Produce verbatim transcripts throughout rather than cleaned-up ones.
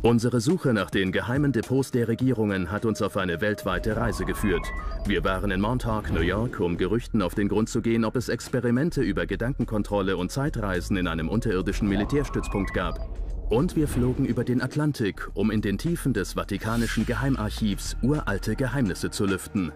Unsere Suche nach den geheimen Depots der Regierungen hat uns auf eine weltweite Reise geführt. Wir waren in Montauk, New York, um Gerüchten auf den Grund zu gehen, ob es Experimente über Gedankenkontrolle und Zeitreisen in einem unterirdischen Militärstützpunkt gab. Und wir flogen über den Atlantik, um in den Tiefen des Vatikanischen Geheimarchivs uralte Geheimnisse zu lüften.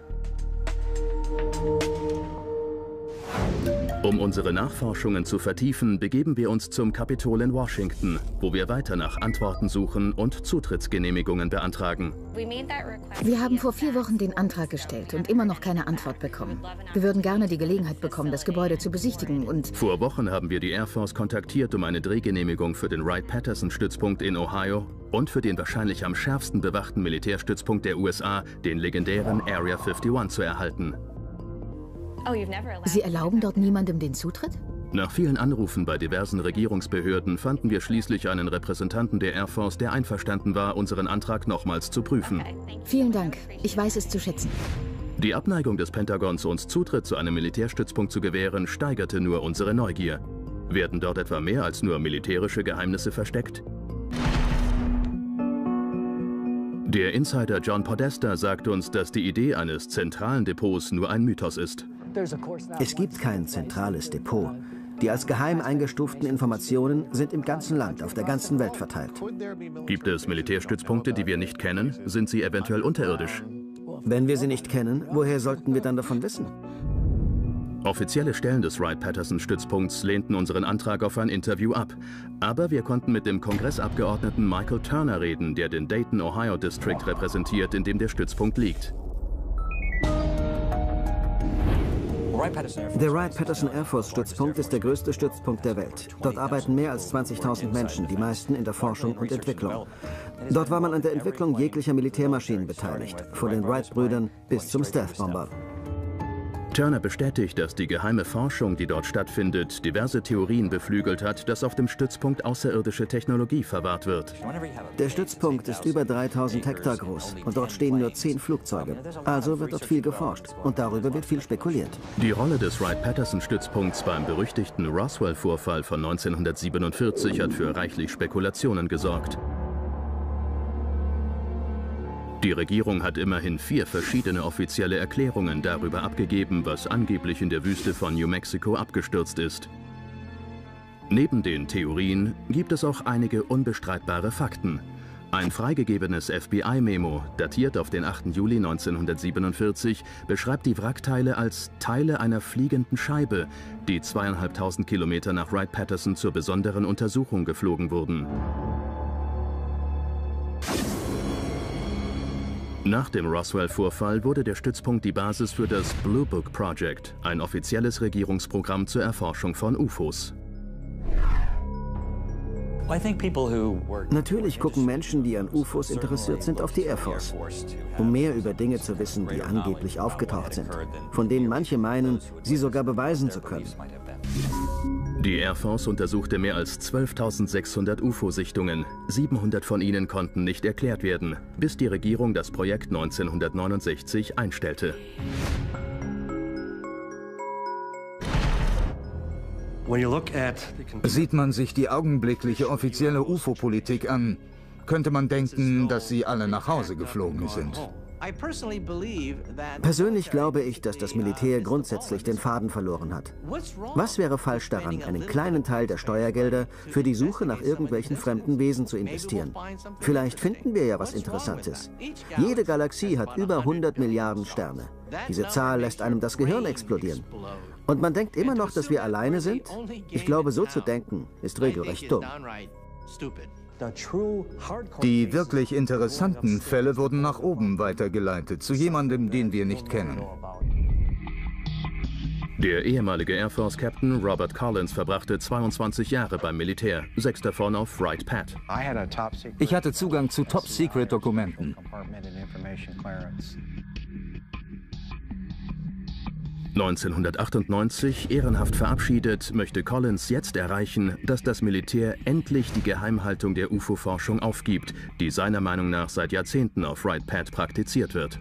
Um unsere Nachforschungen zu vertiefen, begeben wir uns zum Kapitol in Washington, wo wir weiter nach Antworten suchen und Zutrittsgenehmigungen beantragen. Wir haben vor vier Wochen den Antrag gestellt und immer noch keine Antwort bekommen. Wir würden gerne die Gelegenheit bekommen, das Gebäude zu besichtigen und... Vor Wochen haben wir die Air Force kontaktiert, um eine Drehgenehmigung für den Wright-Patterson-Stützpunkt in Ohio und für den wahrscheinlich am schärfsten bewachten Militärstützpunkt der U S A, den legendären Area einundfünfzig, zu erhalten. Sie erlauben dort niemandem den Zutritt? Nach vielen Anrufen bei diversen Regierungsbehörden fanden wir schließlich einen Repräsentanten der Air Force, der einverstanden war, unseren Antrag nochmals zu prüfen. Vielen Dank. Ich weiß es zu schätzen. Die Abneigung des Pentagons, uns Zutritt zu einem Militärstützpunkt zu gewähren, steigerte nur unsere Neugier. Werden dort etwa mehr als nur militärische Geheimnisse versteckt? Der Insider John Podesta sagt uns, dass die Idee eines zentralen Depots nur ein Mythos ist. Es gibt kein zentrales Depot. Die als geheim eingestuften Informationen sind im ganzen Land, auf der ganzen Welt verteilt. Gibt es Militärstützpunkte, die wir nicht kennen? Sind sie eventuell unterirdisch? Wenn wir sie nicht kennen, woher sollten wir dann davon wissen? Offizielle Stellen des Wright-Patterson-Stützpunkts lehnten unseren Antrag auf ein Interview ab. Aber wir konnten mit dem Kongressabgeordneten Michael Turner reden, der den Dayton, Ohio District repräsentiert, in dem der Stützpunkt liegt. Der Wright-Patterson Air Force Stützpunkt ist der größte Stützpunkt der Welt. Dort arbeiten mehr als zwanzigtausend Menschen, die meisten in der Forschung und Entwicklung. Dort war man an der Entwicklung jeglicher Militärmaschinen beteiligt, von den Wright-Brüdern bis zum Stealth-Bomber. Turner bestätigt, dass die geheime Forschung, die dort stattfindet, diverse Theorien beflügelt hat, dass auf dem Stützpunkt außerirdische Technologie verwahrt wird. Der Stützpunkt ist über dreitausend Hektar groß und dort stehen nur zehn Flugzeuge. Also wird dort viel geforscht und darüber wird viel spekuliert. Die Rolle des Wright-Patterson-Stützpunkts beim berüchtigten Roswell-Vorfall von neunzehnhundertsiebenundvierzig hat für reichlich Spekulationen gesorgt. Die Regierung hat immerhin vier verschiedene offizielle Erklärungen darüber abgegeben, was angeblich in der Wüste von New Mexico abgestürzt ist. Neben den Theorien gibt es auch einige unbestreitbare Fakten. Ein freigegebenes F B I-Memo, datiert auf den achten Juli neunzehnhundertsiebenundvierzig, beschreibt die Wrackteile als Teile einer fliegenden Scheibe, die zweieinhalbtausend Kilometer nach Wright-Patterson zur besonderen Untersuchung geflogen wurden. Nach dem Roswell-Vorfall wurde der Stützpunkt die Basis für das Blue Book Project, ein offizielles Regierungsprogramm zur Erforschung von U F Os. Natürlich gucken Menschen, die an U F Os interessiert sind, auf die Air Force, um mehr über Dinge zu wissen, die angeblich aufgetaucht sind, von denen manche meinen, sie sogar beweisen zu können. Die Air Force untersuchte mehr als zwölftausendsechshundert U F O-Sichtungen. siebenhundert von ihnen konnten nicht erklärt werden, bis die Regierung das Projekt neunzehnhundertneunundsechzig einstellte. Sieht man sich die augenblickliche offizielle U F O-Politik an, könnte man denken, dass sie alle nach Hause geflogen sind. Persönlich glaube ich, dass das Militär grundsätzlich den Faden verloren hat. Was wäre falsch daran, einen kleinen Teil der Steuergelder für die Suche nach irgendwelchen fremden Wesen zu investieren? Vielleicht finden wir ja was Interessantes. Jede Galaxie hat über hundert Milliarden Sterne. Diese Zahl lässt einem das Gehirn explodieren. Und man denkt immer noch, dass wir alleine sind? Ich glaube, so zu denken, ist regelrecht dumm. Die wirklich interessanten Fälle wurden nach oben weitergeleitet, zu jemandem, den wir nicht kennen. Der ehemalige Air Force Captain Robert Collins verbrachte zweiundzwanzig Jahre beim Militär, sechs davon auf Wright-Pat. Ich hatte Zugang zu Top-Secret-Dokumenten. neunzehnhundertachtundneunzig, ehrenhaft verabschiedet, möchte Collins jetzt erreichen, dass das Militär endlich die Geheimhaltung der U F O-Forschung aufgibt, die seiner Meinung nach seit Jahrzehnten auf Wright-Pat praktiziert wird.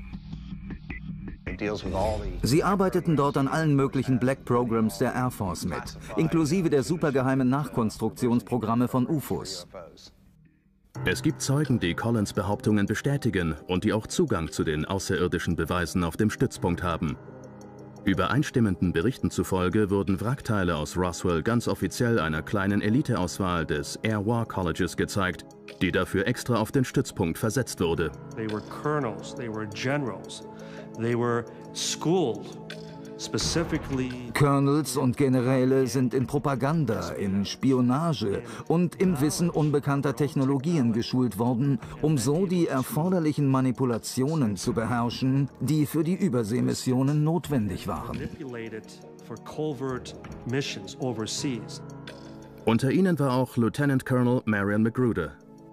Sie arbeiteten dort an allen möglichen Black Programs der Air Force mit, inklusive der supergeheimen Nachkonstruktionsprogramme von U F Os. Es gibt Zeugen, die Collins' Behauptungen bestätigen und die auch Zugang zu den außerirdischen Beweisen auf dem Stützpunkt haben. Übereinstimmenden Berichten zufolge wurden Wrackteile aus Roswell ganz offiziell einer kleinen Eliteauswahl des Air War Colleges gezeigt, die dafür extra auf den Stützpunkt versetzt wurde. They were colonels, they were generals, they were schooled. Colonels und Generäle sind in Propaganda, in Spionage und im Wissen unbekannter Technologien geschult worden, um so die erforderlichen Manipulationen zu beherrschen, die für die Überseemissionen notwendig waren. Unter ihnen war auch Lieutenant Colonel Marion Magruder.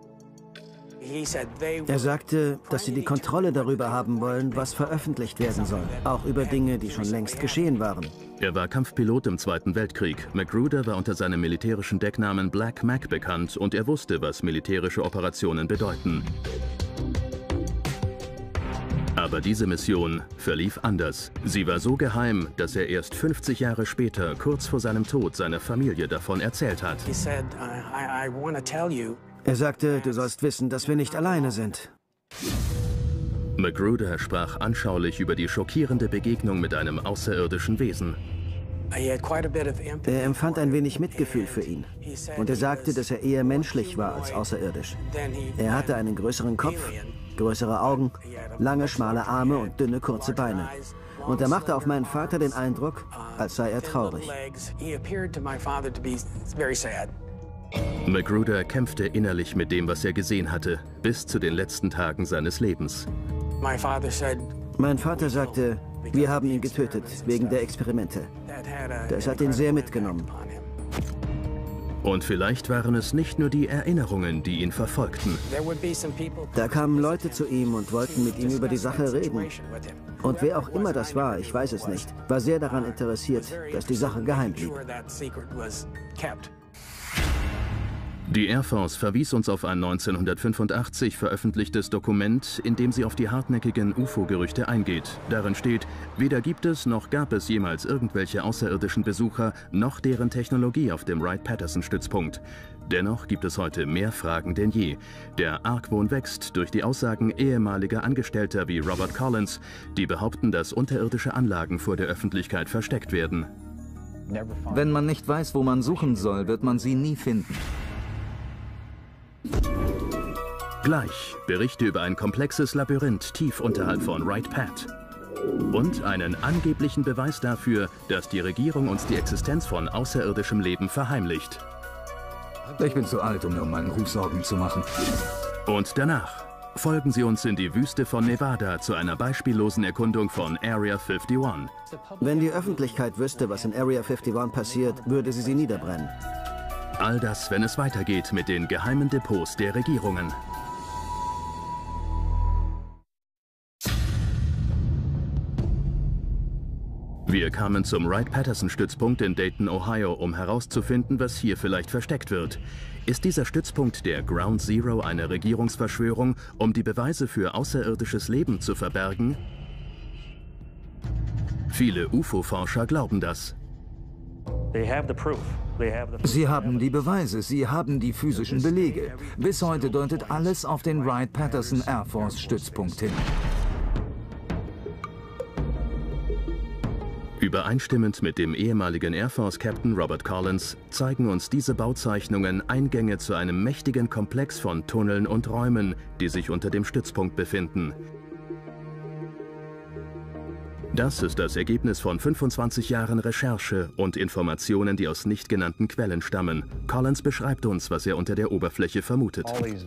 Er sagte, dass sie die Kontrolle darüber haben wollen, was veröffentlicht werden soll, auch über Dinge, die schon längst geschehen waren. Er war Kampfpilot im Zweiten Weltkrieg. Magruder war unter seinem militärischen Decknamen Black Mac bekannt und er wusste, was militärische Operationen bedeuten. Aber diese Mission verlief anders. Sie war so geheim, dass er erst fünfzig Jahre später, kurz vor seinem Tod, seiner Familie davon erzählt hat. Er sagte, du sollst wissen, dass wir nicht alleine sind. Magruder sprach anschaulich über die schockierende Begegnung mit einem außerirdischen Wesen. Er empfand ein wenig Mitgefühl für ihn. Und er sagte, dass er eher menschlich war als außerirdisch. Er hatte einen größeren Kopf, größere Augen, lange, schmale Arme und dünne, kurze Beine. Und er machte auf meinen Vater den Eindruck, als sei er traurig. Magruder kämpfte innerlich mit dem, was er gesehen hatte, bis zu den letzten Tagen seines Lebens. Mein Vater sagte, wir haben ihn getötet, wegen der Experimente. Das hat ihn sehr mitgenommen. Und vielleicht waren es nicht nur die Erinnerungen, die ihn verfolgten. Da kamen Leute zu ihm und wollten mit ihm über die Sache reden. Und wer auch immer das war, ich weiß es nicht, war sehr daran interessiert, dass die Sache geheim blieb. Die Air Force verwies uns auf ein neunzehnhundertfünfundachtzig veröffentlichtes Dokument, in dem sie auf die hartnäckigen U F O-Gerüchte eingeht. Darin steht, weder gibt es noch gab es jemals irgendwelche außerirdischen Besucher, noch deren Technologie auf dem Wright-Patterson-Stützpunkt. Dennoch gibt es heute mehr Fragen denn je. Der Argwohn wächst durch die Aussagen ehemaliger Angestellter wie Robert Collins, die behaupten, dass unterirdische Anlagen vor der Öffentlichkeit versteckt werden. Wenn man nicht weiß, wo man suchen soll, wird man sie nie finden. Gleich Berichte über ein komplexes Labyrinth tief unterhalb von Wright-Pat. Und einen angeblichen Beweis dafür, dass die Regierung uns die Existenz von außerirdischem Leben verheimlicht. Ich bin zu alt, um mir um meinen Ruf Sorgen zu machen. Und danach folgen Sie uns in die Wüste von Nevada zu einer beispiellosen Erkundung von Area einundfünfzig. Wenn die Öffentlichkeit wüsste, was in Area einundfünfzig passiert, würde sie sie niederbrennen. All das, wenn es weitergeht mit den geheimen Depots der Regierungen. Wir kamen zum Wright-Patterson-Stützpunkt in Dayton, Ohio, um herauszufinden, was hier vielleicht versteckt wird. Ist dieser Stützpunkt der Ground Zero einer Regierungsverschwörung, um die Beweise für außerirdisches Leben zu verbergen? Viele U F O-Forscher glauben das. Sie haben die Beweise, sie haben die physischen Belege. Bis heute deutet alles auf den Wright-Patterson Air Force-Stützpunkt hin. Übereinstimmend mit dem ehemaligen Air Force-Captain Robert Collins zeigen uns diese Bauzeichnungen Eingänge zu einem mächtigen Komplex von Tunneln und Räumen, die sich unter dem Stützpunkt befinden. Das ist das Ergebnis von fünfundzwanzig Jahren Recherche und Informationen, die aus nicht genannten Quellen stammen. Collins beschreibt uns, was er unter der Oberfläche vermutet.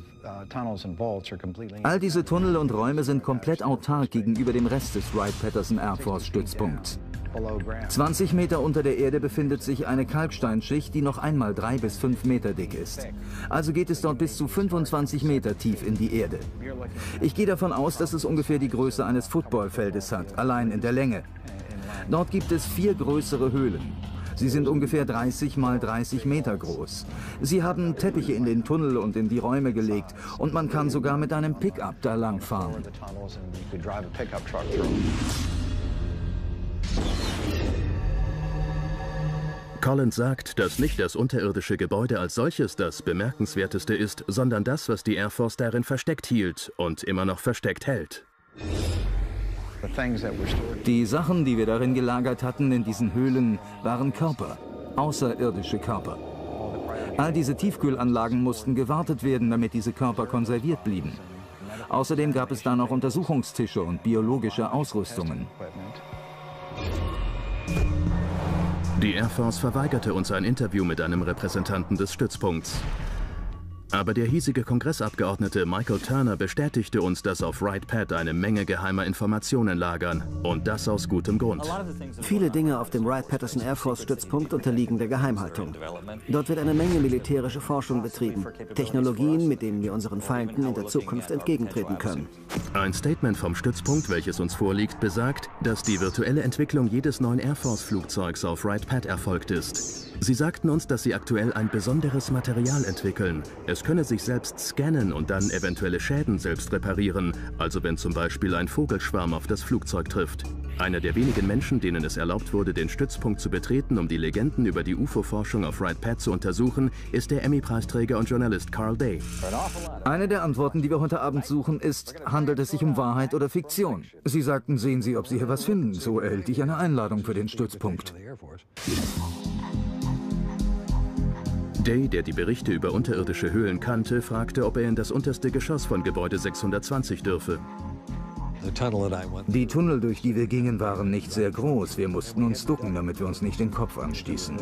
All diese Tunnel und Räume sind komplett autark gegenüber dem Rest des Wright-Patterson Air Force-Stützpunkts. zwanzig Meter unter der Erde befindet sich eine Kalksteinschicht, die noch einmal drei bis fünf Meter dick ist. Also geht es dort bis zu fünfundzwanzig Meter tief in die Erde. Ich gehe davon aus, dass es ungefähr die Größe eines Footballfeldes hat, allein in der Länge. Dort gibt es vier größere Höhlen. Sie sind ungefähr dreißig mal dreißig Meter groß. Sie haben Teppiche in den Tunnel und in die Räume gelegt und man kann sogar mit einem Pickup da lang fahren. Collins sagt, dass nicht das unterirdische Gebäude als solches das Bemerkenswerteste ist, sondern das, was die Air Force darin versteckt hielt und immer noch versteckt hält. Die Sachen, die wir darin gelagert hatten in diesen Höhlen, waren Körper, außerirdische Körper. All diese Tiefkühlanlagen mussten gewartet werden, damit diese Körper konserviert blieben. Außerdem gab es da noch Untersuchungstische und biologische Ausrüstungen. Die Air Force verweigerte uns ein Interview mit einem Repräsentanten des Stützpunkts. Aber der hiesige Kongressabgeordnete Michael Turner bestätigte uns, dass auf Wright-Patt eine Menge geheimer Informationen lagern. Und das aus gutem Grund. Viele Dinge auf dem Wright-Patterson Air Force-Stützpunkt unterliegen der Geheimhaltung. Dort wird eine Menge militärische Forschung betrieben. Technologien, mit denen wir unseren Feinden in der Zukunft entgegentreten können. Ein Statement vom Stützpunkt, welches uns vorliegt, besagt, dass die virtuelle Entwicklung jedes neuen Air Force-Flugzeugs auf Wright-Patt erfolgt ist. Sie sagten uns, dass sie aktuell ein besonderes Material entwickeln. Es könne sich selbst scannen und dann eventuelle Schäden selbst reparieren, also wenn zum Beispiel ein Vogelschwarm auf das Flugzeug trifft. Einer der wenigen Menschen, denen es erlaubt wurde, den Stützpunkt zu betreten, um die Legenden über die U F O-Forschung auf Wright-Patt zu untersuchen, ist der Emmy-Preisträger und Journalist Carl Day. Eine der Antworten, die wir heute Abend suchen, ist, handelt es sich um Wahrheit oder Fiktion? Sie sagten, sehen Sie, ob Sie hier was finden. So erhielt ich eine Einladung für den Stützpunkt. Day, der die Berichte über unterirdische Höhlen kannte, fragte, ob er in das unterste Geschoss von Gebäude sechshundertzwanzig dürfe. Die Tunnel, durch die wir gingen, waren nicht sehr groß. Wir mussten uns ducken, damit wir uns nicht den Kopf anstießen.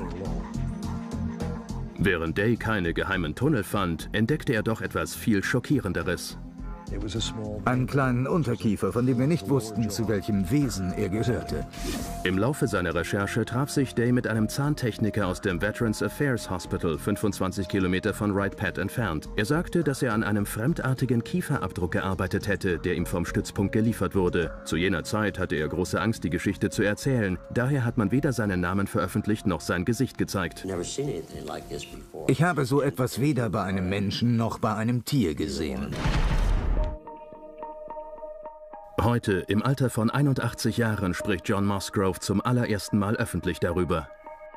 Während Day keine geheimen Tunnel fand, entdeckte er doch etwas viel Schockierenderes. Einen kleinen Unterkiefer, von dem wir nicht wussten, zu welchem Wesen er gehörte. Im Laufe seiner Recherche traf sich Day mit einem Zahntechniker aus dem Veterans Affairs Hospital, fünfundzwanzig Kilometer von Wright-Patt entfernt. Er sagte, dass er an einem fremdartigen Kieferabdruck gearbeitet hätte, der ihm vom Stützpunkt geliefert wurde. Zu jener Zeit hatte er große Angst, die Geschichte zu erzählen. Daher hat man weder seinen Namen veröffentlicht noch sein Gesicht gezeigt. Ich habe so etwas weder bei einem Menschen noch bei einem Tier gesehen. Heute, im Alter von einundachtzig Jahren, spricht John Musgrove zum allerersten Mal öffentlich darüber.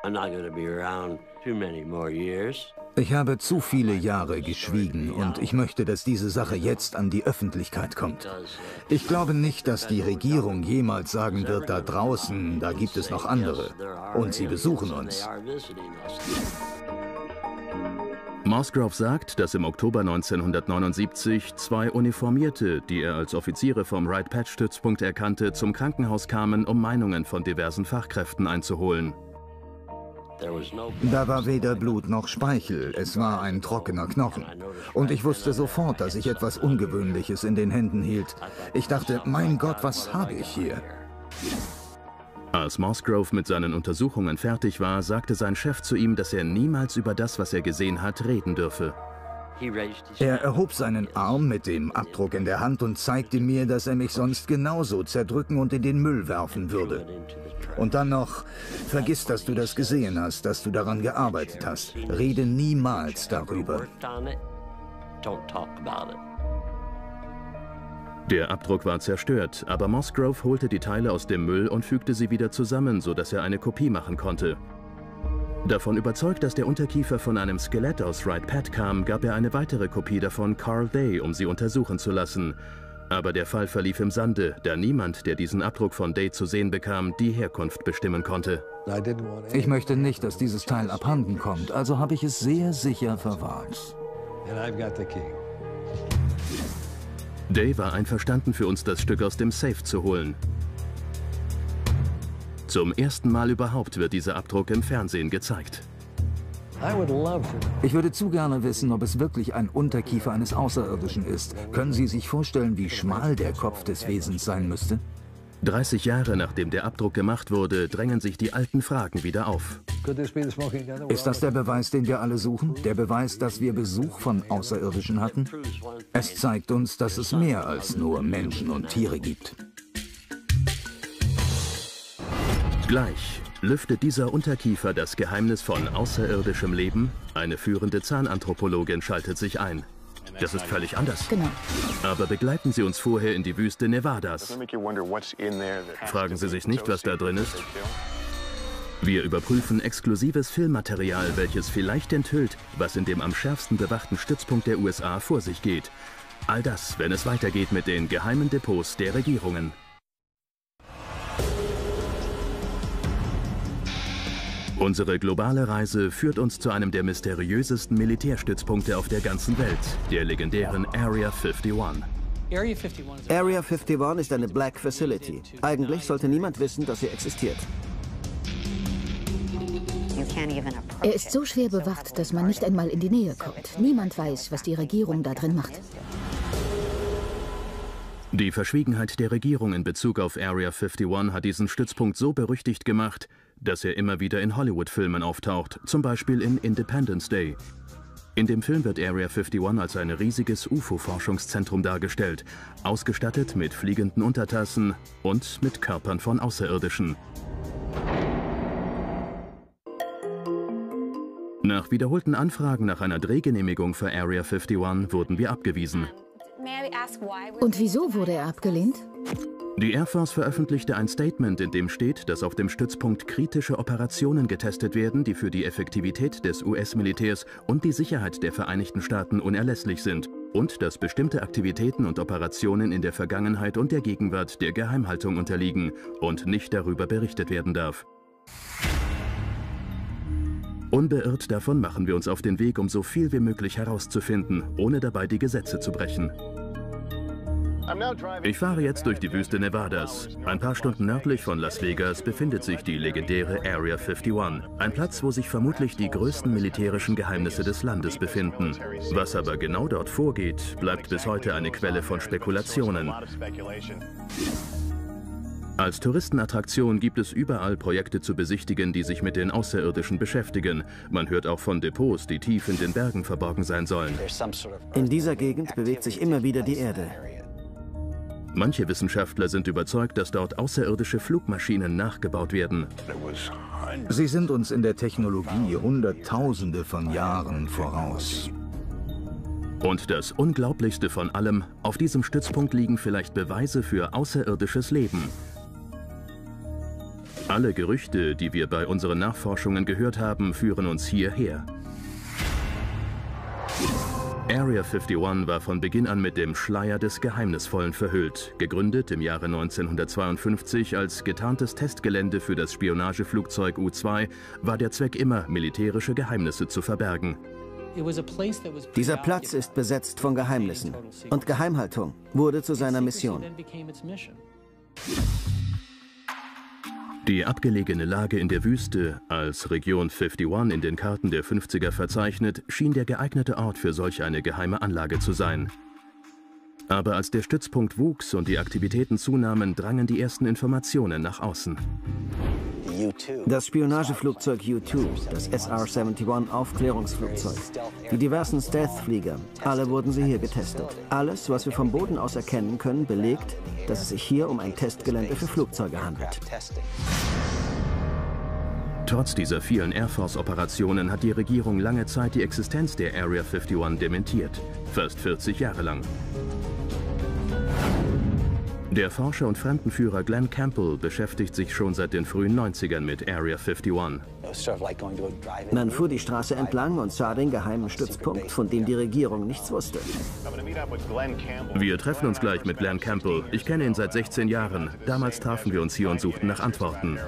Ich habe zu viele Jahre geschwiegen und ich möchte, dass diese Sache jetzt an die Öffentlichkeit kommt. Ich glaube nicht, dass die Regierung jemals sagen wird, da draußen, da gibt es noch andere. Und sie besuchen uns. Musgrove sagt, dass im Oktober neunzehnhundertneunundsiebzig zwei Uniformierte, die er als Offiziere vom Wright-Patt-Stützpunkt erkannte, zum Krankenhaus kamen, um Meinungen von diversen Fachkräften einzuholen. Da war weder Blut noch Speichel, es war ein trockener Knochen. Und ich wusste sofort, dass ich etwas Ungewöhnliches in den Händen hielt. Ich dachte, mein Gott, was habe ich hier? Als Musgrove mit seinen Untersuchungen fertig war, sagte sein Chef zu ihm, dass er niemals über das, was er gesehen hat, reden dürfe. Er erhob seinen Arm mit dem Abdruck in der Hand und zeigte mir, dass er mich sonst genauso zerdrücken und in den Müll werfen würde. Und dann noch, vergiss, dass du das gesehen hast, dass du daran gearbeitet hast. Rede niemals darüber. Der Abdruck war zerstört, aber Musgrove holte die Teile aus dem Müll und fügte sie wieder zusammen, sodass er eine Kopie machen konnte. Davon überzeugt, dass der Unterkiefer von einem Skelett aus Wright-Patt kam, gab er eine weitere Kopie davon Carl Day, um sie untersuchen zu lassen. Aber der Fall verlief im Sande, da niemand, der diesen Abdruck von Day zu sehen bekam, die Herkunft bestimmen konnte. Ich möchte nicht, dass dieses Teil abhanden kommt, also habe ich es sehr sicher verwahrt. Day war einverstanden, für uns das Stück aus dem Safe zu holen. Zum ersten Mal überhaupt wird dieser Abdruck im Fernsehen gezeigt. Ich würde zu gerne wissen, ob es wirklich ein Unterkiefer eines Außerirdischen ist. Können Sie sich vorstellen, wie schmal der Kopf des Wesens sein müsste? dreißig Jahre nachdem der Abdruck gemacht wurde, drängen sich die alten Fragen wieder auf. Ist das der Beweis, den wir alle suchen? Der Beweis, dass wir Besuch von Außerirdischen hatten? Es zeigt uns, dass es mehr als nur Menschen und Tiere gibt. Gleich lüftet dieser Unterkiefer das Geheimnis von außerirdischem Leben. Eine führende Zahnanthropologin schaltet sich ein. Das ist völlig anders. Genau. Aber begleiten Sie uns vorher in die Wüste Nevadas. Fragen Sie sich nicht, was da drin ist? Wir überprüfen exklusives Filmmaterial, welches vielleicht enthüllt, was in dem am schärfsten bewachten Stützpunkt der U S A vor sich geht. All das, wenn es weitergeht mit den geheimen Depots der Regierungen. Unsere globale Reise führt uns zu einem der mysteriösesten Militärstützpunkte auf der ganzen Welt, der legendären Area einundfünfzig. Area einundfünfzig ist eine Black Facility. Eigentlich sollte niemand wissen, dass sie existiert. Er ist so schwer bewacht, dass man nicht einmal in die Nähe kommt. Niemand weiß, was die Regierung da drin macht. Die Verschwiegenheit der Regierung in Bezug auf Area einundfünfzig hat diesen Stützpunkt so berüchtigt gemacht, dass er immer wieder in Hollywood-Filmen auftaucht, zum Beispiel in Independence Day. In dem Film wird Area einundfünfzig als ein riesiges U F O-Forschungszentrum dargestellt, ausgestattet mit fliegenden Untertassen und mit Körpern von Außerirdischen. Nach wiederholten Anfragen nach einer Drehgenehmigung für Area einundfünfzig wurden wir abgewiesen. Und wieso wurde er abgelehnt? Die Air Force veröffentlichte ein Statement, in dem steht, dass auf dem Stützpunkt kritische Operationen getestet werden, die für die Effektivität des U S-Militärs und die Sicherheit der Vereinigten Staaten unerlässlich sind und dass bestimmte Aktivitäten und Operationen in der Vergangenheit und der Gegenwart der Geheimhaltung unterliegen und nicht darüber berichtet werden darf. Unbeirrt davon machen wir uns auf den Weg, um so viel wie möglich herauszufinden, ohne dabei die Gesetze zu brechen. Ich fahre jetzt durch die Wüste Nevadas. Ein paar Stunden nördlich von Las Vegas befindet sich die legendäre Area einundfünfzig, ein Platz, wo sich vermutlich die größten militärischen Geheimnisse des Landes befinden. Was aber genau dort vorgeht, bleibt bis heute eine Quelle von Spekulationen. Als Touristenattraktion gibt es überall Projekte zu besichtigen, die sich mit den Außerirdischen beschäftigen. Man hört auch von Depots, die tief in den Bergen verborgen sein sollen. In dieser Gegend bewegt sich immer wieder die Erde. Manche Wissenschaftler sind überzeugt, dass dort außerirdische Flugmaschinen nachgebaut werden. Sie sind uns in der Technologie Hunderttausende von Jahren voraus. Und das Unglaublichste von allem, auf diesem Stützpunkt liegen vielleicht Beweise für außerirdisches Leben. Alle Gerüchte, die wir bei unseren Nachforschungen gehört haben, führen uns hierher. Area einundfünfzig war von Beginn an mit dem Schleier des Geheimnisvollen verhüllt. Gegründet im Jahre neunzehnhundertzweiundfünfzig als getarntes Testgelände für das Spionageflugzeug U zwei, war der Zweck immer, militärische Geheimnisse zu verbergen. Dieser Platz ist besetzt von Geheimnissen und Geheimhaltung wurde zu seiner Mission. Die abgelegene Lage in der Wüste, als Region einundfünfzig in den Karten der fünfziger verzeichnet, schien der geeignete Ort für solch eine geheime Anlage zu sein. Aber als der Stützpunkt wuchs und die Aktivitäten zunahmen, drangen die ersten Informationen nach außen. Das Spionageflugzeug U zwei, das S R einundsiebzig Aufklärungsflugzeug, die diversen Stealth-Flieger, alle wurden sie hier getestet. Alles, was wir vom Boden aus erkennen können, belegt, dass es sich hier um ein Testgelände für Flugzeuge handelt. Trotz dieser vielen Air Force-Operationen hat die Regierung lange Zeit die Existenz der Area einundfünfzig dementiert, fast vierzig Jahre lang. Der Forscher und Fremdenführer Glenn Campbell beschäftigt sich schon seit den frühen neunzigern mit Area einundfünfzig. Man fuhr die Straße entlang und sah den geheimen Stützpunkt, von dem die Regierung nichts wusste. Wir treffen uns gleich mit Glenn Campbell. Ich kenne ihn seit sechzehn Jahren. Damals trafen wir uns hier und suchten nach Antworten.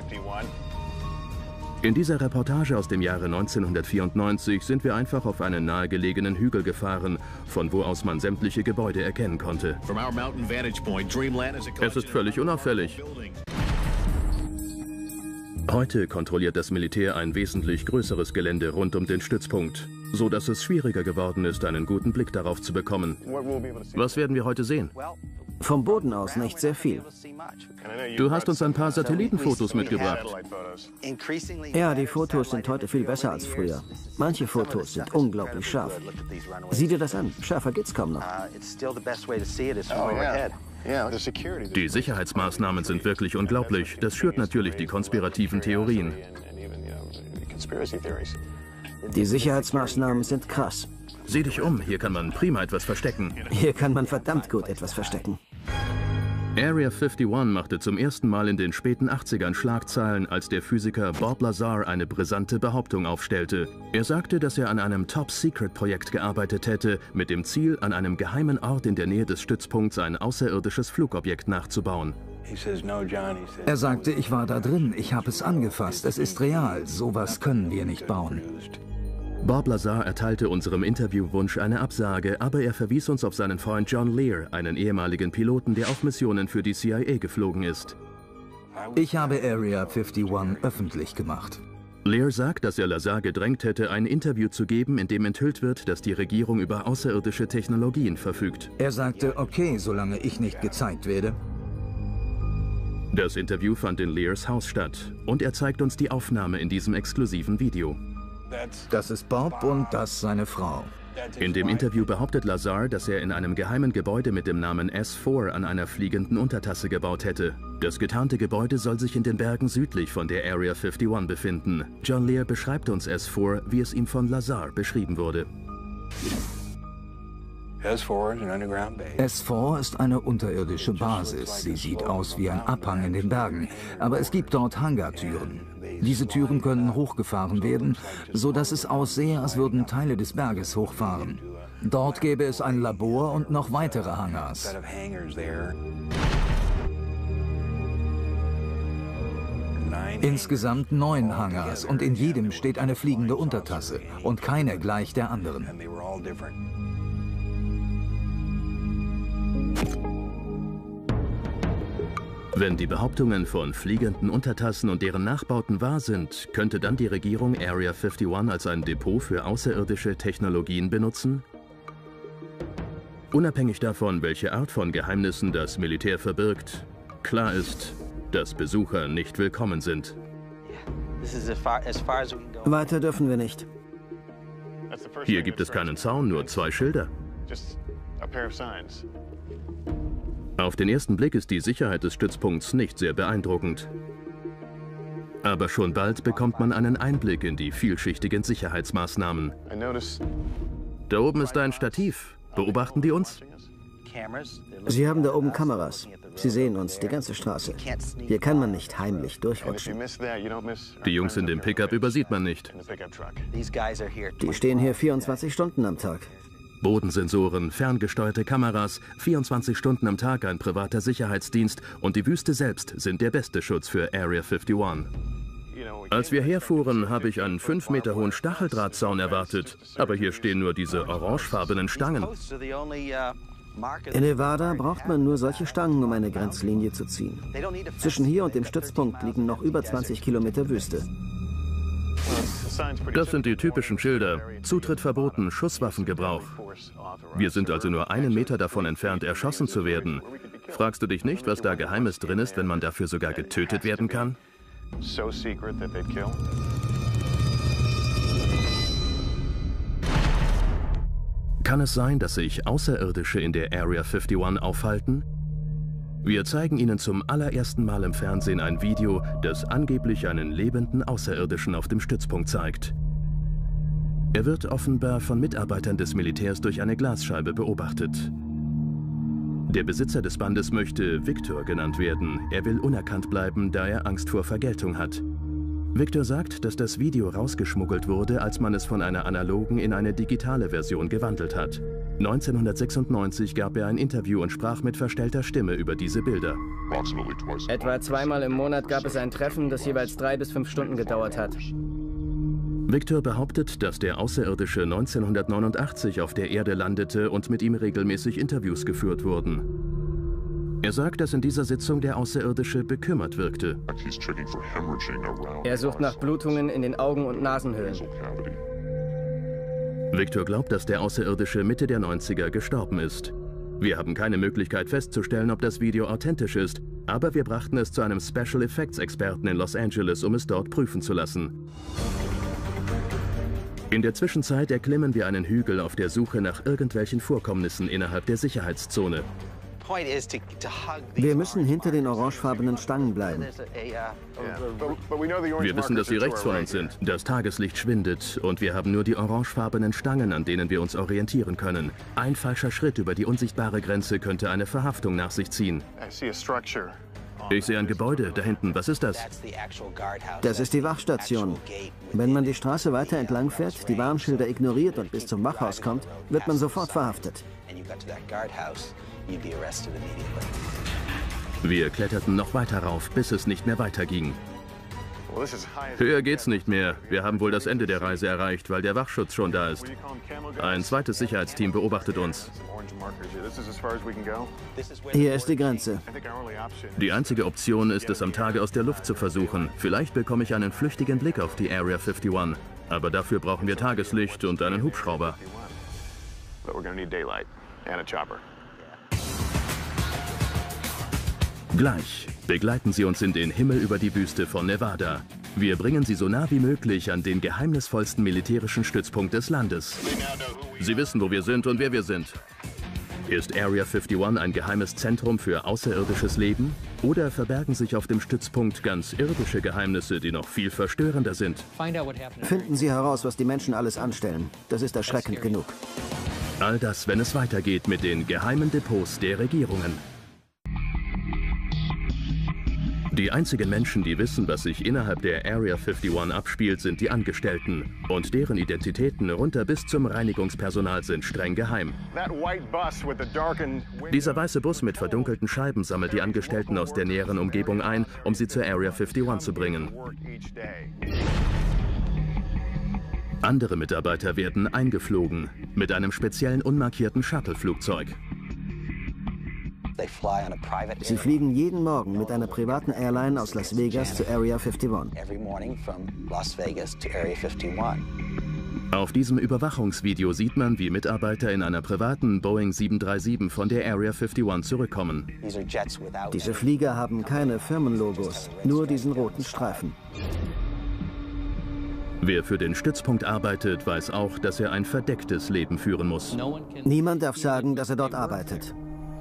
In dieser Reportage aus dem Jahre neunzehnhundertvierundneunzig sind wir einfach auf einen nahegelegenen Hügel gefahren, von wo aus man sämtliche Gebäude erkennen konnte. Es ist völlig unauffällig. Heute kontrolliert das Militär ein wesentlich größeres Gelände rund um den Stützpunkt, so dass es schwieriger geworden ist, einen guten Blick darauf zu bekommen. Was werden wir heute sehen? Vom Boden aus nicht sehr viel. Du hast uns ein paar Satellitenfotos mitgebracht. Ja, die Fotos sind heute viel besser als früher. Manche Fotos sind unglaublich scharf. Sieh dir das an, schärfer geht's kaum noch. Die Sicherheitsmaßnahmen sind wirklich unglaublich. Das schürt natürlich die konspirativen Theorien. Die Sicherheitsmaßnahmen sind krass. Sieh dich um, hier kann man prima etwas verstecken. Hier kann man verdammt gut etwas verstecken. Area einundfünfzig machte zum ersten Mal in den späten achtzigern Schlagzeilen, als der Physiker Bob Lazar eine brisante Behauptung aufstellte. Er sagte, dass er an einem Top-Secret-Projekt gearbeitet hätte, mit dem Ziel, an einem geheimen Ort in der Nähe des Stützpunkts ein außerirdisches Flugobjekt nachzubauen. Er sagte, ich war da drin, ich habe es angefasst, es ist real, sowas können wir nicht bauen. Bob Lazar erteilte unserem Interviewwunsch eine Absage, aber er verwies uns auf seinen Freund John Lear, einen ehemaligen Piloten, der auf Missionen für die C I A geflogen ist. Ich habe Area einundfünfzig öffentlich gemacht. Lear sagt, dass er Lazar gedrängt hätte, ein Interview zu geben, in dem enthüllt wird, dass die Regierung über außerirdische Technologien verfügt. Er sagte, okay, solange ich nicht gezeigt werde. Das Interview fand in Lears Haus statt und er zeigt uns die Aufnahme in diesem exklusiven Video. Das ist Bob und das seine Frau. In dem Interview behauptet Lazar, dass er in einem geheimen Gebäude mit dem Namen S vier an einer fliegenden Untertasse gebaut hätte. Das getarnte Gebäude soll sich in den Bergen südlich von der Area einundfünfzig befinden. John Lear beschreibt uns S vier, wie es ihm von Lazar beschrieben wurde. S vier ist eine unterirdische Basis. Sie sieht aus wie ein Abhang in den Bergen, aber es gibt dort Hangartüren. Diese Türen können hochgefahren werden, sodass es aussehe, als würden Teile des Berges hochfahren. Dort gäbe es ein Labor und noch weitere Hangars. Insgesamt neun Hangars und in jedem steht eine fliegende Untertasse und keine gleich der anderen. Wenn die Behauptungen von fliegenden Untertassen und deren Nachbauten wahr sind, könnte dann die Regierung Area einundfünfzig als ein Depot für außerirdische Technologien benutzen? Unabhängig davon, welche Art von Geheimnissen das Militär verbirgt, klar ist, dass Besucher nicht willkommen sind. Weiter dürfen wir nicht. Hier gibt es keinen Zaun, nur zwei Schilder. Auf den ersten Blick ist die Sicherheit des Stützpunkts nicht sehr beeindruckend. Aber schon bald bekommt man einen Einblick in die vielschichtigen Sicherheitsmaßnahmen. Da oben ist ein Stativ. Beobachten die uns? Sie haben da oben Kameras. Sie sehen uns die ganze Straße. Hier kann man nicht heimlich durchrutschen. Die Jungs in dem Pickup übersieht man nicht. Die stehen hier vierundzwanzig Stunden am Tag. Bodensensoren, ferngesteuerte Kameras, vierundzwanzig Stunden am Tag ein privater Sicherheitsdienst und die Wüste selbst sind der beste Schutz für Area einundfünfzig. Als wir herfuhren, habe ich einen fünf Meter hohen Stacheldrahtzaun erwartet, aber hier stehen nur diese orangefarbenen Stangen. In Nevada braucht man nur solche Stangen, um eine Grenzlinie zu ziehen. Zwischen hier und dem Stützpunkt liegen noch über zwanzig Kilometer Wüste. Das sind die typischen Schilder. Zutritt verboten, Schusswaffengebrauch. Wir sind also nur einen Meter davon entfernt, erschossen zu werden. Fragst du dich nicht, was da Geheimes drin ist, wenn man dafür sogar getötet werden kann? Kann es sein, dass sich Außerirdische in der Area einundfünfzig aufhalten? Wir zeigen Ihnen zum allerersten Mal im Fernsehen ein Video, das angeblich einen lebenden Außerirdischen auf dem Stützpunkt zeigt. Er wird offenbar von Mitarbeitern des Militärs durch eine Glasscheibe beobachtet. Der Besitzer des Bandes möchte Victor genannt werden. Er will unerkannt bleiben, da er Angst vor Vergeltung hat. Victor sagt, dass das Video rausgeschmuggelt wurde, als man es von einer analogen in eine digitale Version gewandelt hat. neunzehnhundertsechsundneunzig gab er ein Interview und sprach mit verstellter Stimme über diese Bilder. Etwa zweimal im Monat gab es ein Treffen, das jeweils drei bis fünf Stunden gedauert hat. Victor behauptet, dass der Außerirdische neunzehnhundertneunundachtzig auf der Erde landete und mit ihm regelmäßig Interviews geführt wurden. Er sagt, dass in dieser Sitzung der Außerirdische bekümmert wirkte. Er sucht nach Blutungen in den Augen- und Nasenhöhlen. Victor glaubt, dass der Außerirdische Mitte der neunziger gestorben ist. Wir haben keine Möglichkeit festzustellen, ob das Video authentisch ist, aber wir brachten es zu einem Special Effects Experten in Los Angeles, um es dort prüfen zu lassen. In der Zwischenzeit erklimmen wir einen Hügel auf der Suche nach irgendwelchen Vorkommnissen innerhalb der Sicherheitszone. Wir müssen hinter den orangefarbenen Stangen bleiben. Wir wissen, dass sie rechts von uns sind. Das Tageslicht schwindet und wir haben nur die orangefarbenen Stangen, an denen wir uns orientieren können. Ein falscher Schritt über die unsichtbare Grenze könnte eine Verhaftung nach sich ziehen. Ich sehe ein Gebäude da hinten. Was ist das? Das ist die Wachstation. Wenn man die Straße weiter entlang fährt, die Warnschilder ignoriert und bis zum Wachhaus kommt, wird man sofort verhaftet. Wir kletterten noch weiter rauf, bis es nicht mehr weiterging. Höher geht's nicht mehr. Wir haben wohl das Ende der Reise erreicht, weil der Wachschutz schon da ist. Ein zweites Sicherheitsteam beobachtet uns. Hier ist die Grenze. Die einzige Option ist es, am Tage aus der Luft zu versuchen. Vielleicht bekomme ich einen flüchtigen Blick auf die Area einundfünfzig. Aber dafür brauchen wir Tageslicht und einen Hubschrauber. Gleich begleiten Sie uns in den Himmel über die Wüste von Nevada. Wir bringen Sie so nah wie möglich an den geheimnisvollsten militärischen Stützpunkt des Landes. Sie wissen, wo wir sind und wer wir sind. Ist Area einundfünfzig ein geheimes Zentrum für außerirdisches Leben? Oder verbergen sich auf dem Stützpunkt ganz irdische Geheimnisse, die noch viel verstörender sind? Finden Sie heraus, was die Menschen alles anstellen. Das ist erschreckend genug. All das, wenn es weitergeht mit den geheimen Depots der Regierungen. Die einzigen Menschen, die wissen, was sich innerhalb der Area einundfünfzig abspielt, sind die Angestellten. Und deren Identitäten runter bis zum Reinigungspersonal sind streng geheim. Dieser weiße Bus mit verdunkelten Scheiben sammelt die Angestellten aus der näheren Umgebung ein, um sie zur Area einundfünfzig zu bringen. Andere Mitarbeiter werden eingeflogen mit einem speziellen unmarkierten Shuttle-Flugzeug. Sie fliegen jeden Morgen mit einer privaten Airline aus Las Vegas zur Area einundfünfzig. Auf diesem Überwachungsvideo sieht man, wie Mitarbeiter in einer privaten Boeing sieben drei sieben von der Area einundfünfzig zurückkommen. Diese Flieger haben keine Firmenlogos, nur diesen roten Streifen. Wer für den Stützpunkt arbeitet, weiß auch, dass er ein verdecktes Leben führen muss. Niemand darf sagen, dass er dort arbeitet.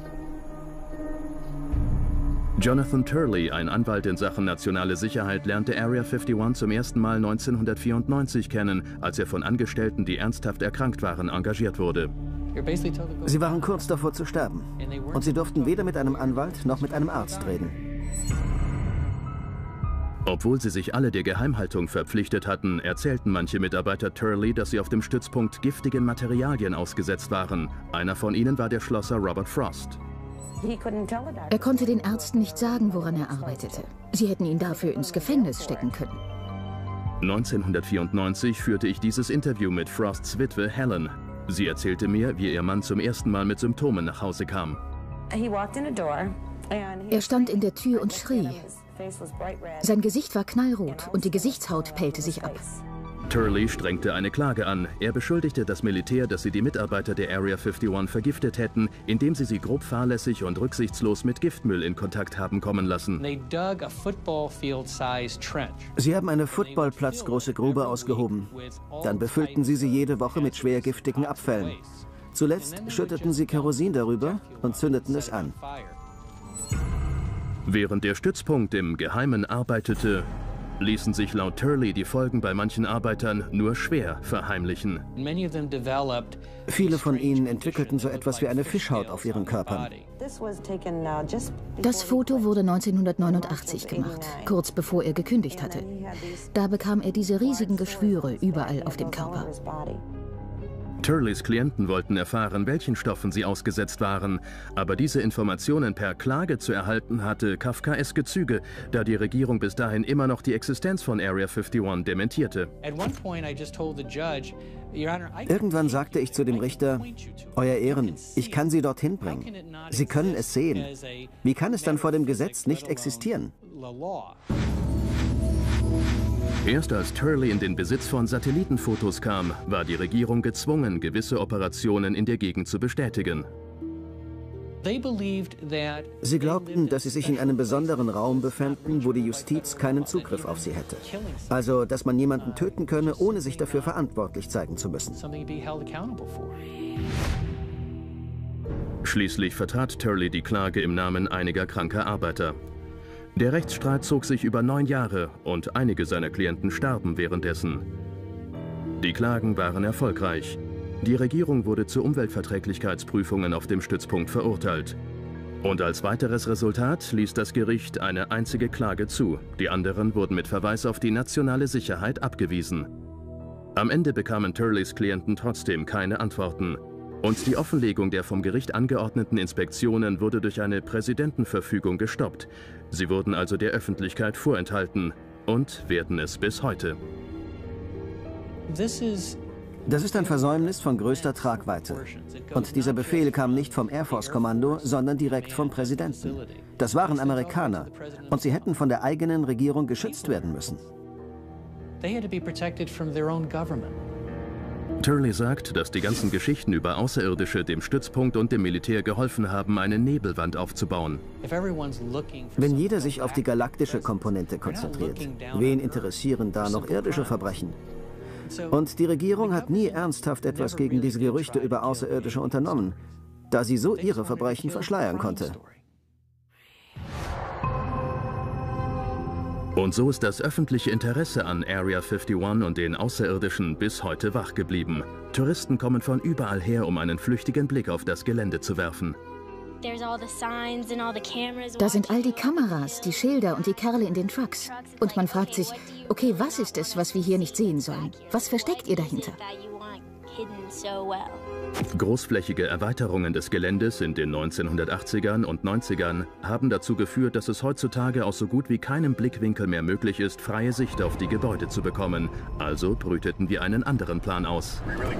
Jonathan Turley, ein Anwalt in Sachen nationale Sicherheit, lernte Area einundfünfzig zum ersten Mal neunzehnhundertvierundneunzig kennen, als er von Angestellten, die ernsthaft erkrankt waren, engagiert wurde. Sie waren kurz davor zu sterben. Und sie durften weder mit einem Anwalt noch mit einem Arzt reden. Obwohl sie sich alle der Geheimhaltung verpflichtet hatten, erzählten manche Mitarbeiter Turley, dass sie auf dem Stützpunkt giftigen Materialien ausgesetzt waren. Einer von ihnen war der Schlosser Robert Frost. Er konnte den Ärzten nicht sagen, woran er arbeitete. Sie hätten ihn dafür ins Gefängnis stecken können. neunzehnhundertvierundneunzig führte ich dieses Interview mit Frosts Witwe Helen. Sie erzählte mir, wie ihr Mann zum ersten Mal mit Symptomen nach Hause kam. Er stand in der Tür und schrie. Sein Gesicht war knallrot und die Gesichtshaut pellte sich ab. Turley strengte eine Klage an. Er beschuldigte das Militär, dass sie die Mitarbeiter der Area einundfünfzig vergiftet hätten, indem sie sie grob fahrlässig und rücksichtslos mit Giftmüll in Kontakt haben kommen lassen. Sie haben eine footballplatzgroße Grube ausgehoben. Dann befüllten sie sie jede Woche mit schwer giftigen Abfällen. Zuletzt schütteten sie Kerosin darüber und zündeten es an. Während der Stützpunkt im Geheimen arbeitete, ließen sich laut Turley die Folgen bei manchen Arbeitern nur schwer verheimlichen. Viele von ihnen entwickelten so etwas wie eine Fischhaut auf ihren Körpern. Das Foto wurde neunzehnhundertneunundachtzig gemacht, kurz bevor er gekündigt hatte. Da bekam er diese riesigen Geschwüre überall auf dem Körper. Turleys Klienten wollten erfahren, welchen Stoffen sie ausgesetzt waren, aber diese Informationen per Klage zu erhalten hatte kafkaeske Züge, da die Regierung bis dahin immer noch die Existenz von Area einundfünfzig dementierte. Irgendwann sagte ich zu dem Richter, Euer Ehren, ich kann Sie dorthin bringen. Sie können es sehen. Wie kann es dann vor dem Gesetz nicht existieren? Erst als Turley in den Besitz von Satellitenfotos kam, war die Regierung gezwungen, gewisse Operationen in der Gegend zu bestätigen. Sie glaubten, dass sie sich in einem besonderen Raum befänden, wo die Justiz keinen Zugriff auf sie hätte. Also, dass man jemanden töten könne, ohne sich dafür verantwortlich zeigen zu müssen. Schließlich vertrat Turley die Klage im Namen einiger kranker Arbeiter. Der Rechtsstreit zog sich über neun Jahre und einige seiner Klienten starben währenddessen. Die Klagen waren erfolgreich. Die Regierung wurde zu Umweltverträglichkeitsprüfungen auf dem Stützpunkt verurteilt. Und als weiteres Resultat ließ das Gericht eine einzige Klage zu. Die anderen wurden mit Verweis auf die nationale Sicherheit abgewiesen. Am Ende bekamen Turleys Klienten trotzdem keine Antworten. Und die Offenlegung der vom Gericht angeordneten Inspektionen wurde durch eine Präsidentenverfügung gestoppt. Sie wurden also der Öffentlichkeit vorenthalten und werden es bis heute. Das ist ein Versäumnis von größter Tragweite. Und dieser Befehl kam nicht vom Air Force Kommando, sondern direkt vom Präsidenten. Das waren Amerikaner und sie hätten von der eigenen Regierung geschützt werden müssen. Turley sagt, dass die ganzen Geschichten über Außerirdische dem Stützpunkt und dem Militär geholfen haben, eine Nebelwand aufzubauen. Wenn jeder sich auf die galaktische Komponente konzentriert, wen interessieren da noch irdische Verbrechen? Und die Regierung hat nie ernsthaft etwas gegen diese Gerüchte über Außerirdische unternommen, da sie so ihre Verbrechen verschleiern konnte. Und so ist das öffentliche Interesse an Area einundfünfzig und den Außerirdischen bis heute wach geblieben. Touristen kommen von überall her, um einen flüchtigen Blick auf das Gelände zu werfen. Da sind all die Kameras, die Schilder und die Kerle in den Trucks. Und man fragt sich, okay, was ist es, was wir hier nicht sehen sollen? Was versteckt ihr dahinter? Großflächige Erweiterungen des Geländes in den neunzehnhundertachtzigern und neunzigern haben dazu geführt, dass es heutzutage aus so gut wie keinem Blickwinkel mehr möglich ist, freie Sicht auf die Gebäude zu bekommen. Also brüteten wir einen anderen Plan aus.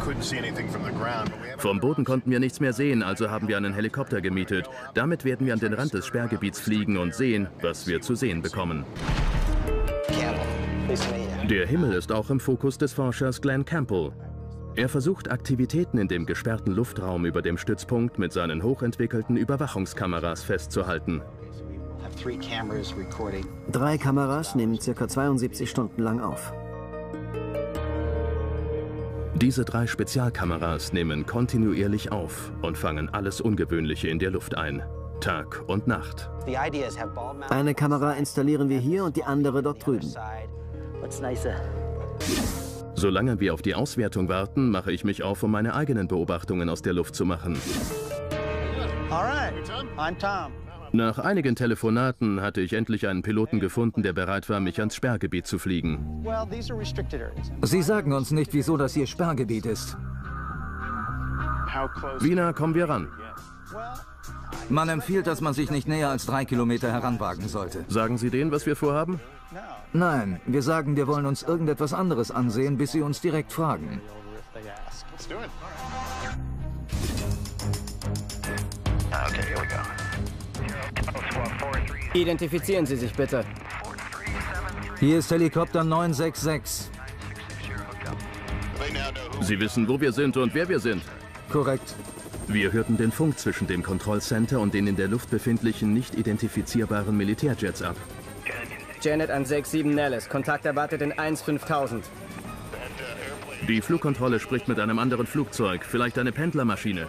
Vom Boden konnten wir nichts mehr sehen, also haben wir einen Helikopter gemietet. Damit werden wir an den Rand des Sperrgebiets fliegen und sehen, was wir zu sehen bekommen. Der Himmel ist auch im Fokus des Forschers Glenn Campbell. Er versucht, Aktivitäten in dem gesperrten Luftraum über dem Stützpunkt mit seinen hochentwickelten Überwachungskameras festzuhalten. Drei Kameras nehmen ca. zweiundsiebzig Stunden lang auf. Diese drei Spezialkameras nehmen kontinuierlich auf und fangen alles Ungewöhnliche in der Luft ein. Tag und Nacht. Eine Kamera installieren wir hier und die andere dort drüben. Solange wir auf die Auswertung warten, mache ich mich auf, um meine eigenen Beobachtungen aus der Luft zu machen. Nach einigen Telefonaten hatte ich endlich einen Piloten gefunden, der bereit war, mich ans Sperrgebiet zu fliegen. Sie sagen uns nicht, wieso das hier Sperrgebiet ist. Wie nah kommen wir ran? Man empfiehlt, dass man sich nicht näher als drei Kilometer heranwagen sollte. Sagen Sie denen, was wir vorhaben? Nein, wir sagen, wir wollen uns irgendetwas anderes ansehen, bis Sie uns direkt fragen. Identifizieren Sie sich bitte. Hier ist Helikopter neun sechs sechs. Sie wissen, wo wir sind und wer wir sind. Korrekt. Wir hörten den Funk zwischen dem Kontrollcenter und den in der Luft befindlichen, nicht identifizierbaren Militärjets ab. Janet an sechs sieben Nellis. Kontakt erwartet in eins fünftausend. Die Flugkontrolle spricht mit einem anderen Flugzeug, vielleicht eine Pendlermaschine.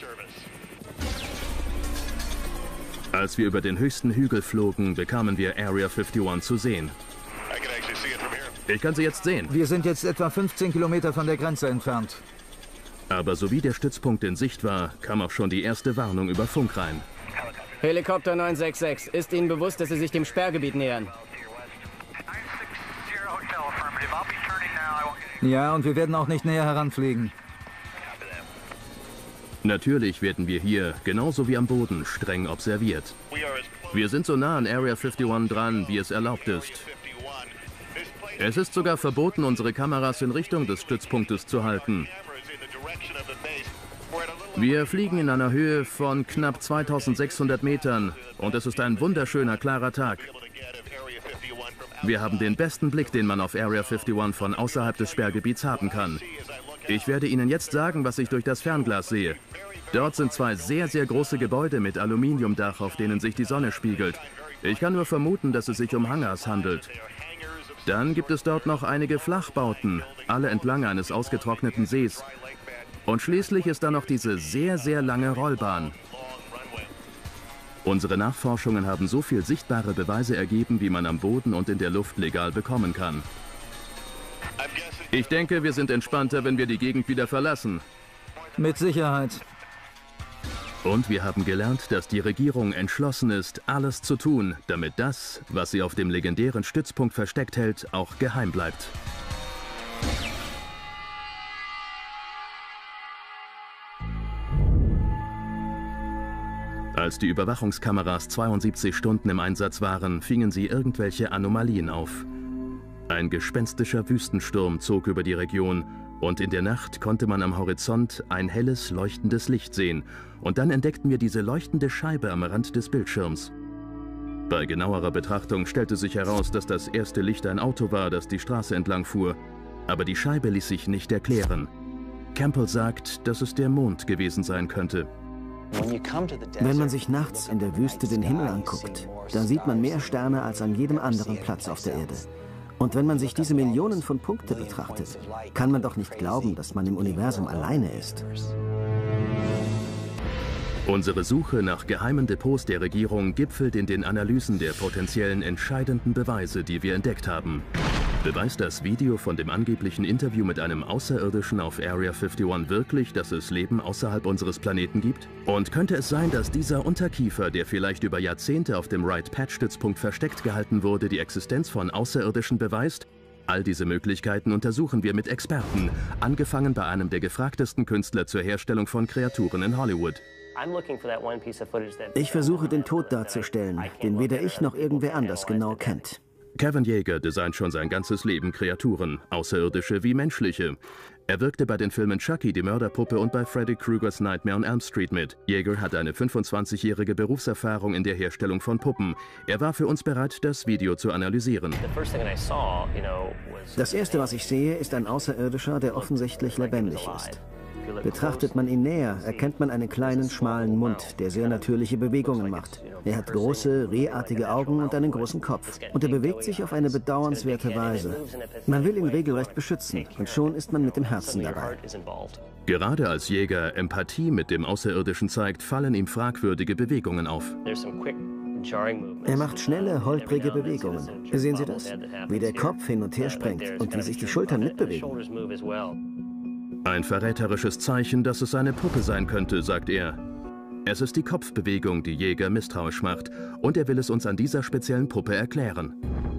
Als wir über den höchsten Hügel flogen, bekamen wir Area einundfünfzig zu sehen. Ich kann sie jetzt sehen. Wir sind jetzt etwa fünfzehn Kilometer von der Grenze entfernt. Aber sowie der Stützpunkt in Sicht war, kam auch schon die erste Warnung über Funk rein. Helikopter neun sechs sechs, ist Ihnen bewusst, dass Sie sich dem Sperrgebiet nähern? Ja, und wir werden auch nicht näher heranfliegen. Natürlich werden wir hier, genauso wie am Boden, streng observiert. Wir sind so nah an Area einundfünfzig dran, wie es erlaubt ist. Es ist sogar verboten, unsere Kameras in Richtung des Stützpunktes zu halten. Wir fliegen in einer Höhe von knapp zweitausendsechshundert Metern und es ist ein wunderschöner, klarer Tag. Wir haben den besten Blick, den man auf Area einundfünfzig von außerhalb des Sperrgebiets haben kann. Ich werde Ihnen jetzt sagen, was ich durch das Fernglas sehe. Dort sind zwei sehr, sehr große Gebäude mit Aluminiumdach, auf denen sich die Sonne spiegelt. Ich kann nur vermuten, dass es sich um Hangars handelt. Dann gibt es dort noch einige Flachbauten, alle entlang eines ausgetrockneten Sees. Und schließlich ist da noch diese sehr, sehr lange Rollbahn. Unsere Nachforschungen haben so viel sichtbare Beweise ergeben, wie man am Boden und in der Luft legal bekommen kann. Ich denke, wir sind entspannter, wenn wir die Gegend wieder verlassen. Mit Sicherheit. Und wir haben gelernt, dass die Regierung entschlossen ist, alles zu tun, damit das, was sie auf dem legendären Stützpunkt versteckt hält, auch geheim bleibt. Als die Überwachungskameras zweiundsiebzig Stunden im Einsatz waren, fingen sie irgendwelche Anomalien auf. Ein gespenstischer Wüstensturm zog über die Region und in der Nacht konnte man am Horizont ein helles, leuchtendes Licht sehen. Und dann entdeckten wir diese leuchtende Scheibe am Rand des Bildschirms. Bei genauerer Betrachtung stellte sich heraus, dass das erste Licht ein Auto war, das die Straße entlang fuhr. Aber die Scheibe ließ sich nicht erklären. Campbell sagt, dass es der Mond gewesen sein könnte. Wenn man sich nachts in der Wüste den Himmel anguckt, dann sieht man mehr Sterne als an jedem anderen Platz auf der Erde. Und wenn man sich diese Millionen von Punkten betrachtet, kann man doch nicht glauben, dass man im Universum alleine ist. Unsere Suche nach geheimen Depots der Regierung gipfelt in den Analysen der potenziellen entscheidenden Beweise, die wir entdeckt haben. Beweist das Video von dem angeblichen Interview mit einem Außerirdischen auf Area einundfünfzig wirklich, dass es Leben außerhalb unseres Planeten gibt? Und könnte es sein, dass dieser Unterkiefer, der vielleicht über Jahrzehnte auf dem Wright-Patch-Stützpunkt versteckt gehalten wurde, die Existenz von Außerirdischen beweist? All diese Möglichkeiten untersuchen wir mit Experten, angefangen bei einem der gefragtesten Künstler zur Herstellung von Kreaturen in Hollywood. Ich versuche, den Tod darzustellen, den weder ich noch irgendwer anders genau kennt. Kevin Yeager designt schon sein ganzes Leben Kreaturen, außerirdische wie menschliche. Er wirkte bei den Filmen Chucky, die Mörderpuppe und bei Freddy Kruegers Nightmare on Elm Street mit. Yeager hat eine fünfundzwanzigjährige Berufserfahrung in der Herstellung von Puppen. Er war für uns bereit, das Video zu analysieren. Das Erste, was ich sehe, ist ein Außerirdischer, der offensichtlich lebendig ist. Betrachtet man ihn näher, erkennt man einen kleinen, schmalen Mund, der sehr natürliche Bewegungen macht. Er hat große, rehartige Augen und einen großen Kopf. Und er bewegt sich auf eine bedauernswerte Weise. Man will ihn regelrecht beschützen und schon ist man mit dem Herzen dabei. Gerade als Yeager Empathie mit dem Außerirdischen zeigt, fallen ihm fragwürdige Bewegungen auf. Er macht schnelle, holprige Bewegungen. Sehen Sie das? Wie der Kopf hin und her springt und wie sich die Schultern mitbewegen. Ein verräterisches Zeichen, dass es eine Puppe sein könnte, sagt er. Es ist die Kopfbewegung, die Yeager misstrauisch macht, und er will es uns an dieser speziellen Puppe erklären.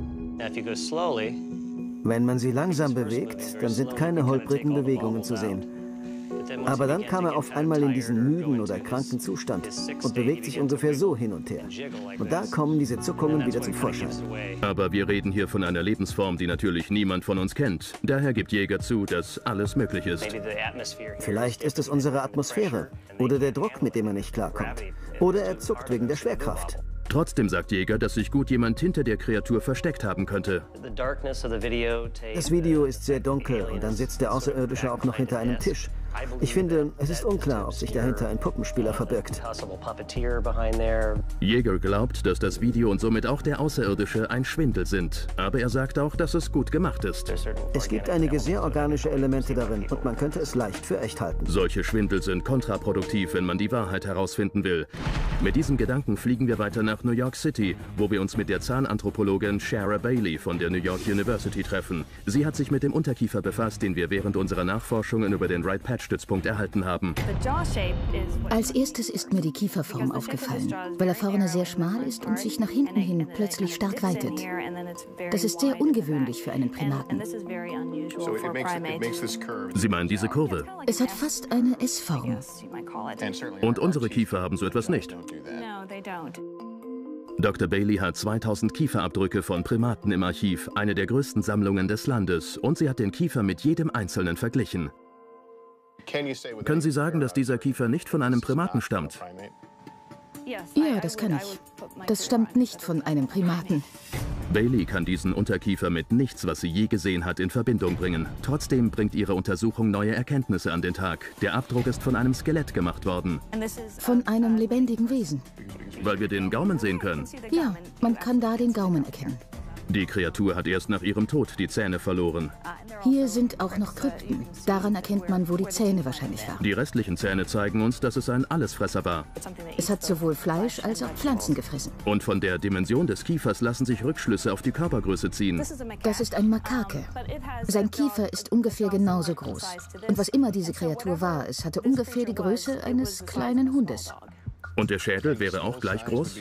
Wenn man sie langsam bewegt, dann sind keine holprigen Bewegungen zu sehen. Aber dann kam er auf einmal in diesen müden oder kranken Zustand und bewegt sich ungefähr so hin und her. Und da kommen diese Zuckungen wieder zum Vorschein. Aber wir reden hier von einer Lebensform, die natürlich niemand von uns kennt. Daher gibt Yeager zu, dass alles möglich ist. Vielleicht ist es unsere Atmosphäre oder der Druck, mit dem er nicht klarkommt. Oder er zuckt wegen der Schwerkraft. Trotzdem sagt Yeager, dass sich gut jemand hinter der Kreatur versteckt haben könnte. Das Video ist sehr dunkel und dann sitzt der Außerirdische auch noch hinter einem Tisch. Ich finde, es ist unklar, ob sich dahinter ein Puppenspieler verbirgt. Yeager glaubt, dass das Video und somit auch der Außerirdische ein Schwindel sind. Aber er sagt auch, dass es gut gemacht ist. Es gibt einige sehr organische Elemente darin und man könnte es leicht für echt halten. Solche Schwindel sind kontraproduktiv, wenn man die Wahrheit herausfinden will. Mit diesem Gedanken fliegen wir weiter nach New York City, wo wir uns mit der Zahnanthropologin Shara Bailey von der New York University treffen. Sie hat sich mit dem Unterkiefer befasst, den wir während unserer Nachforschungen über den Wright-Patch-Stützpunkt erhalten haben. Als erstes ist mir die Kieferform aufgefallen, weil er vorne sehr schmal ist und sich nach hinten hin plötzlich stark weitet. Das ist sehr ungewöhnlich für einen Primaten. Sie meinen diese Kurve? Es hat fast eine S-Form. Und unsere Kiefer haben so etwas nicht. Doktor Bailey hat zweitausend Kieferabdrücke von Primaten im Archiv, eine der größten Sammlungen des Landes, und sie hat den Kiefer mit jedem einzelnen verglichen. Können Sie sagen, dass dieser Kiefer nicht von einem Primaten stammt? Ja, das kann ich. Das stammt nicht von einem Primaten. Bailey kann diesen Unterkiefer mit nichts, was sie je gesehen hat, in Verbindung bringen. Trotzdem bringt ihre Untersuchung neue Erkenntnisse an den Tag. Der Abdruck ist von einem Skelett gemacht worden. Von einem lebendigen Wesen. Weil wir den Gaumen sehen können. Ja, man kann da den Gaumen erkennen. Die Kreatur hat erst nach ihrem Tod die Zähne verloren. Hier sind auch noch Krypten. Daran erkennt man, wo die Zähne wahrscheinlich waren. Die restlichen Zähne zeigen uns, dass es ein Allesfresser war. Es hat sowohl Fleisch als auch Pflanzen gefressen. Und von der Dimension des Kiefers lassen sich Rückschlüsse auf die Körpergröße ziehen. Das ist ein Makake. Sein Kiefer ist ungefähr genauso groß. Und was immer diese Kreatur war, es hatte ungefähr die Größe eines kleinen Hundes. Und der Schädel wäre auch gleich groß?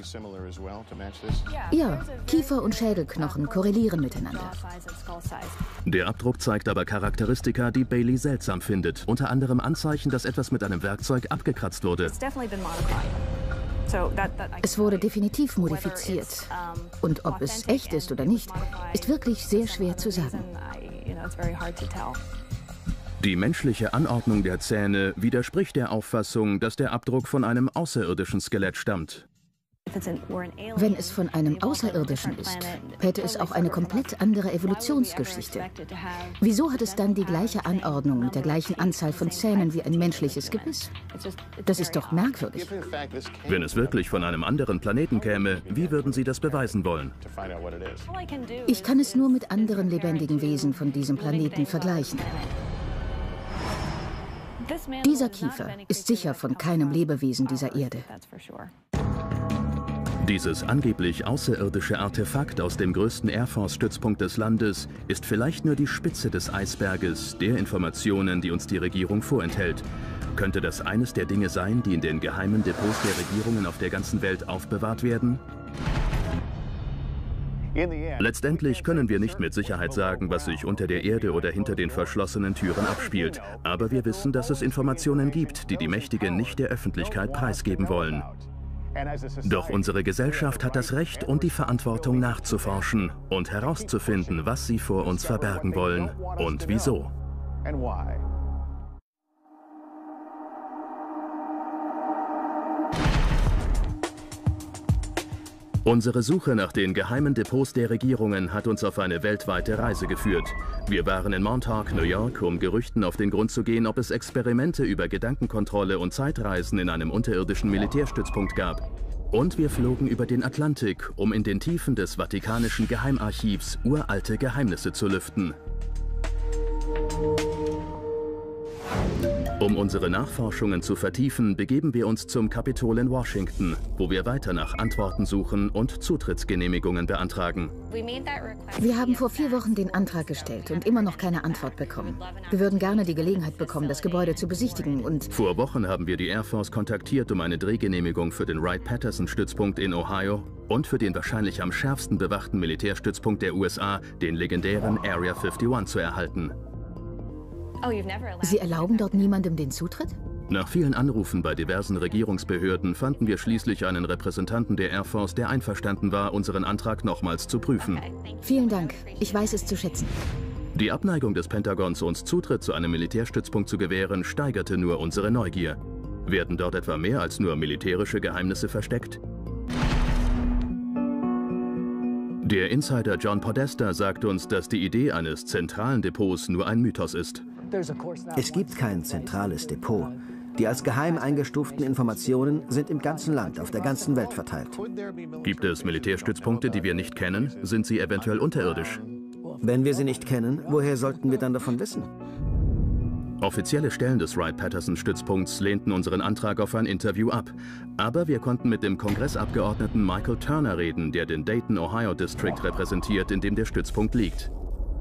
Ja, Kiefer und Schädelknochen korrelieren miteinander. Der Abdruck zeigt aber Charakteristika, die Bailey seltsam findet. Unter anderem Anzeichen, dass etwas mit einem Werkzeug abgekratzt wurde. Es wurde definitiv modifiziert. Und ob es echt ist oder nicht, ist wirklich sehr schwer zu sagen. Die menschliche Anordnung der Zähne widerspricht der Auffassung, dass der Abdruck von einem außerirdischen Skelett stammt. Wenn es von einem Außerirdischen ist, hätte es auch eine komplett andere Evolutionsgeschichte. Wieso hat es dann die gleiche Anordnung mit der gleichen Anzahl von Zähnen wie ein menschliches Gebiss? Das ist doch merkwürdig. Wenn es wirklich von einem anderen Planeten käme, wie würden Sie das beweisen wollen? Ich kann es nur mit anderen lebendigen Wesen von diesem Planeten vergleichen. Dieser Kiefer ist sicher von keinem Lebewesen dieser Erde. Dieses angeblich außerirdische Artefakt aus dem größten Air Force-Stützpunkt des Landes ist vielleicht nur die Spitze des Eisberges der Informationen, die uns die Regierung vorenthält. Könnte das eines der Dinge sein, die in den geheimen Depots der Regierungen auf der ganzen Welt aufbewahrt werden? Letztendlich können wir nicht mit Sicherheit sagen, was sich unter der Erde oder hinter den verschlossenen Türen abspielt. Aber wir wissen, dass es Informationen gibt, die die Mächtigen nicht der Öffentlichkeit preisgeben wollen. Doch unsere Gesellschaft hat das Recht und die Verantwortung nachzuforschen und herauszufinden, was sie vor uns verbergen wollen und wieso. Unsere Suche nach den geheimen Depots der Regierungen hat uns auf eine weltweite Reise geführt. Wir waren in Montauk, New York, um Gerüchten auf den Grund zu gehen, ob es Experimente über Gedankenkontrolle und Zeitreisen in einem unterirdischen Militärstützpunkt gab. Und wir flogen über den Atlantik, um in den Tiefen des Vatikanischen Geheimarchivs uralte Geheimnisse zu lüften. Um unsere Nachforschungen zu vertiefen, begeben wir uns zum Kapitol in Washington, wo wir weiter nach Antworten suchen und Zutrittsgenehmigungen beantragen. Wir haben vor vier Wochen den Antrag gestellt und immer noch keine Antwort bekommen. Wir würden gerne die Gelegenheit bekommen, das Gebäude zu besichtigen und... Vor Wochen haben wir die Air Force kontaktiert, um eine Drehgenehmigung für den Wright-Patterson-Stützpunkt in Ohio und für den wahrscheinlich am schärfsten bewachten Militärstützpunkt der U S A, den legendären Area einundfünfzig, zu erhalten. Sie erlauben dort niemandem den Zutritt? Nach vielen Anrufen bei diversen Regierungsbehörden fanden wir schließlich einen Repräsentanten der Air Force, der einverstanden war, unseren Antrag nochmals zu prüfen. Vielen Dank. Ich weiß es zu schätzen. Die Abneigung des Pentagons, uns Zutritt zu einem Militärstützpunkt zu gewähren, steigerte nur unsere Neugier. Werden dort etwa mehr als nur militärische Geheimnisse versteckt? Der Insider John Podesta sagt uns, dass die Idee eines zentralen Depots nur ein Mythos ist. Es gibt kein zentrales Depot. Die als geheim eingestuften Informationen sind im ganzen Land, auf der ganzen Welt verteilt. Gibt es Militärstützpunkte, die wir nicht kennen? Sind sie eventuell unterirdisch? Wenn wir sie nicht kennen, woher sollten wir dann davon wissen? Offizielle Stellen des Wright-Patterson-Stützpunkts lehnten unseren Antrag auf ein Interview ab. Aber wir konnten mit dem Kongressabgeordneten Michael Turner reden, der den Dayton, Ohio District repräsentiert, in dem der Stützpunkt liegt.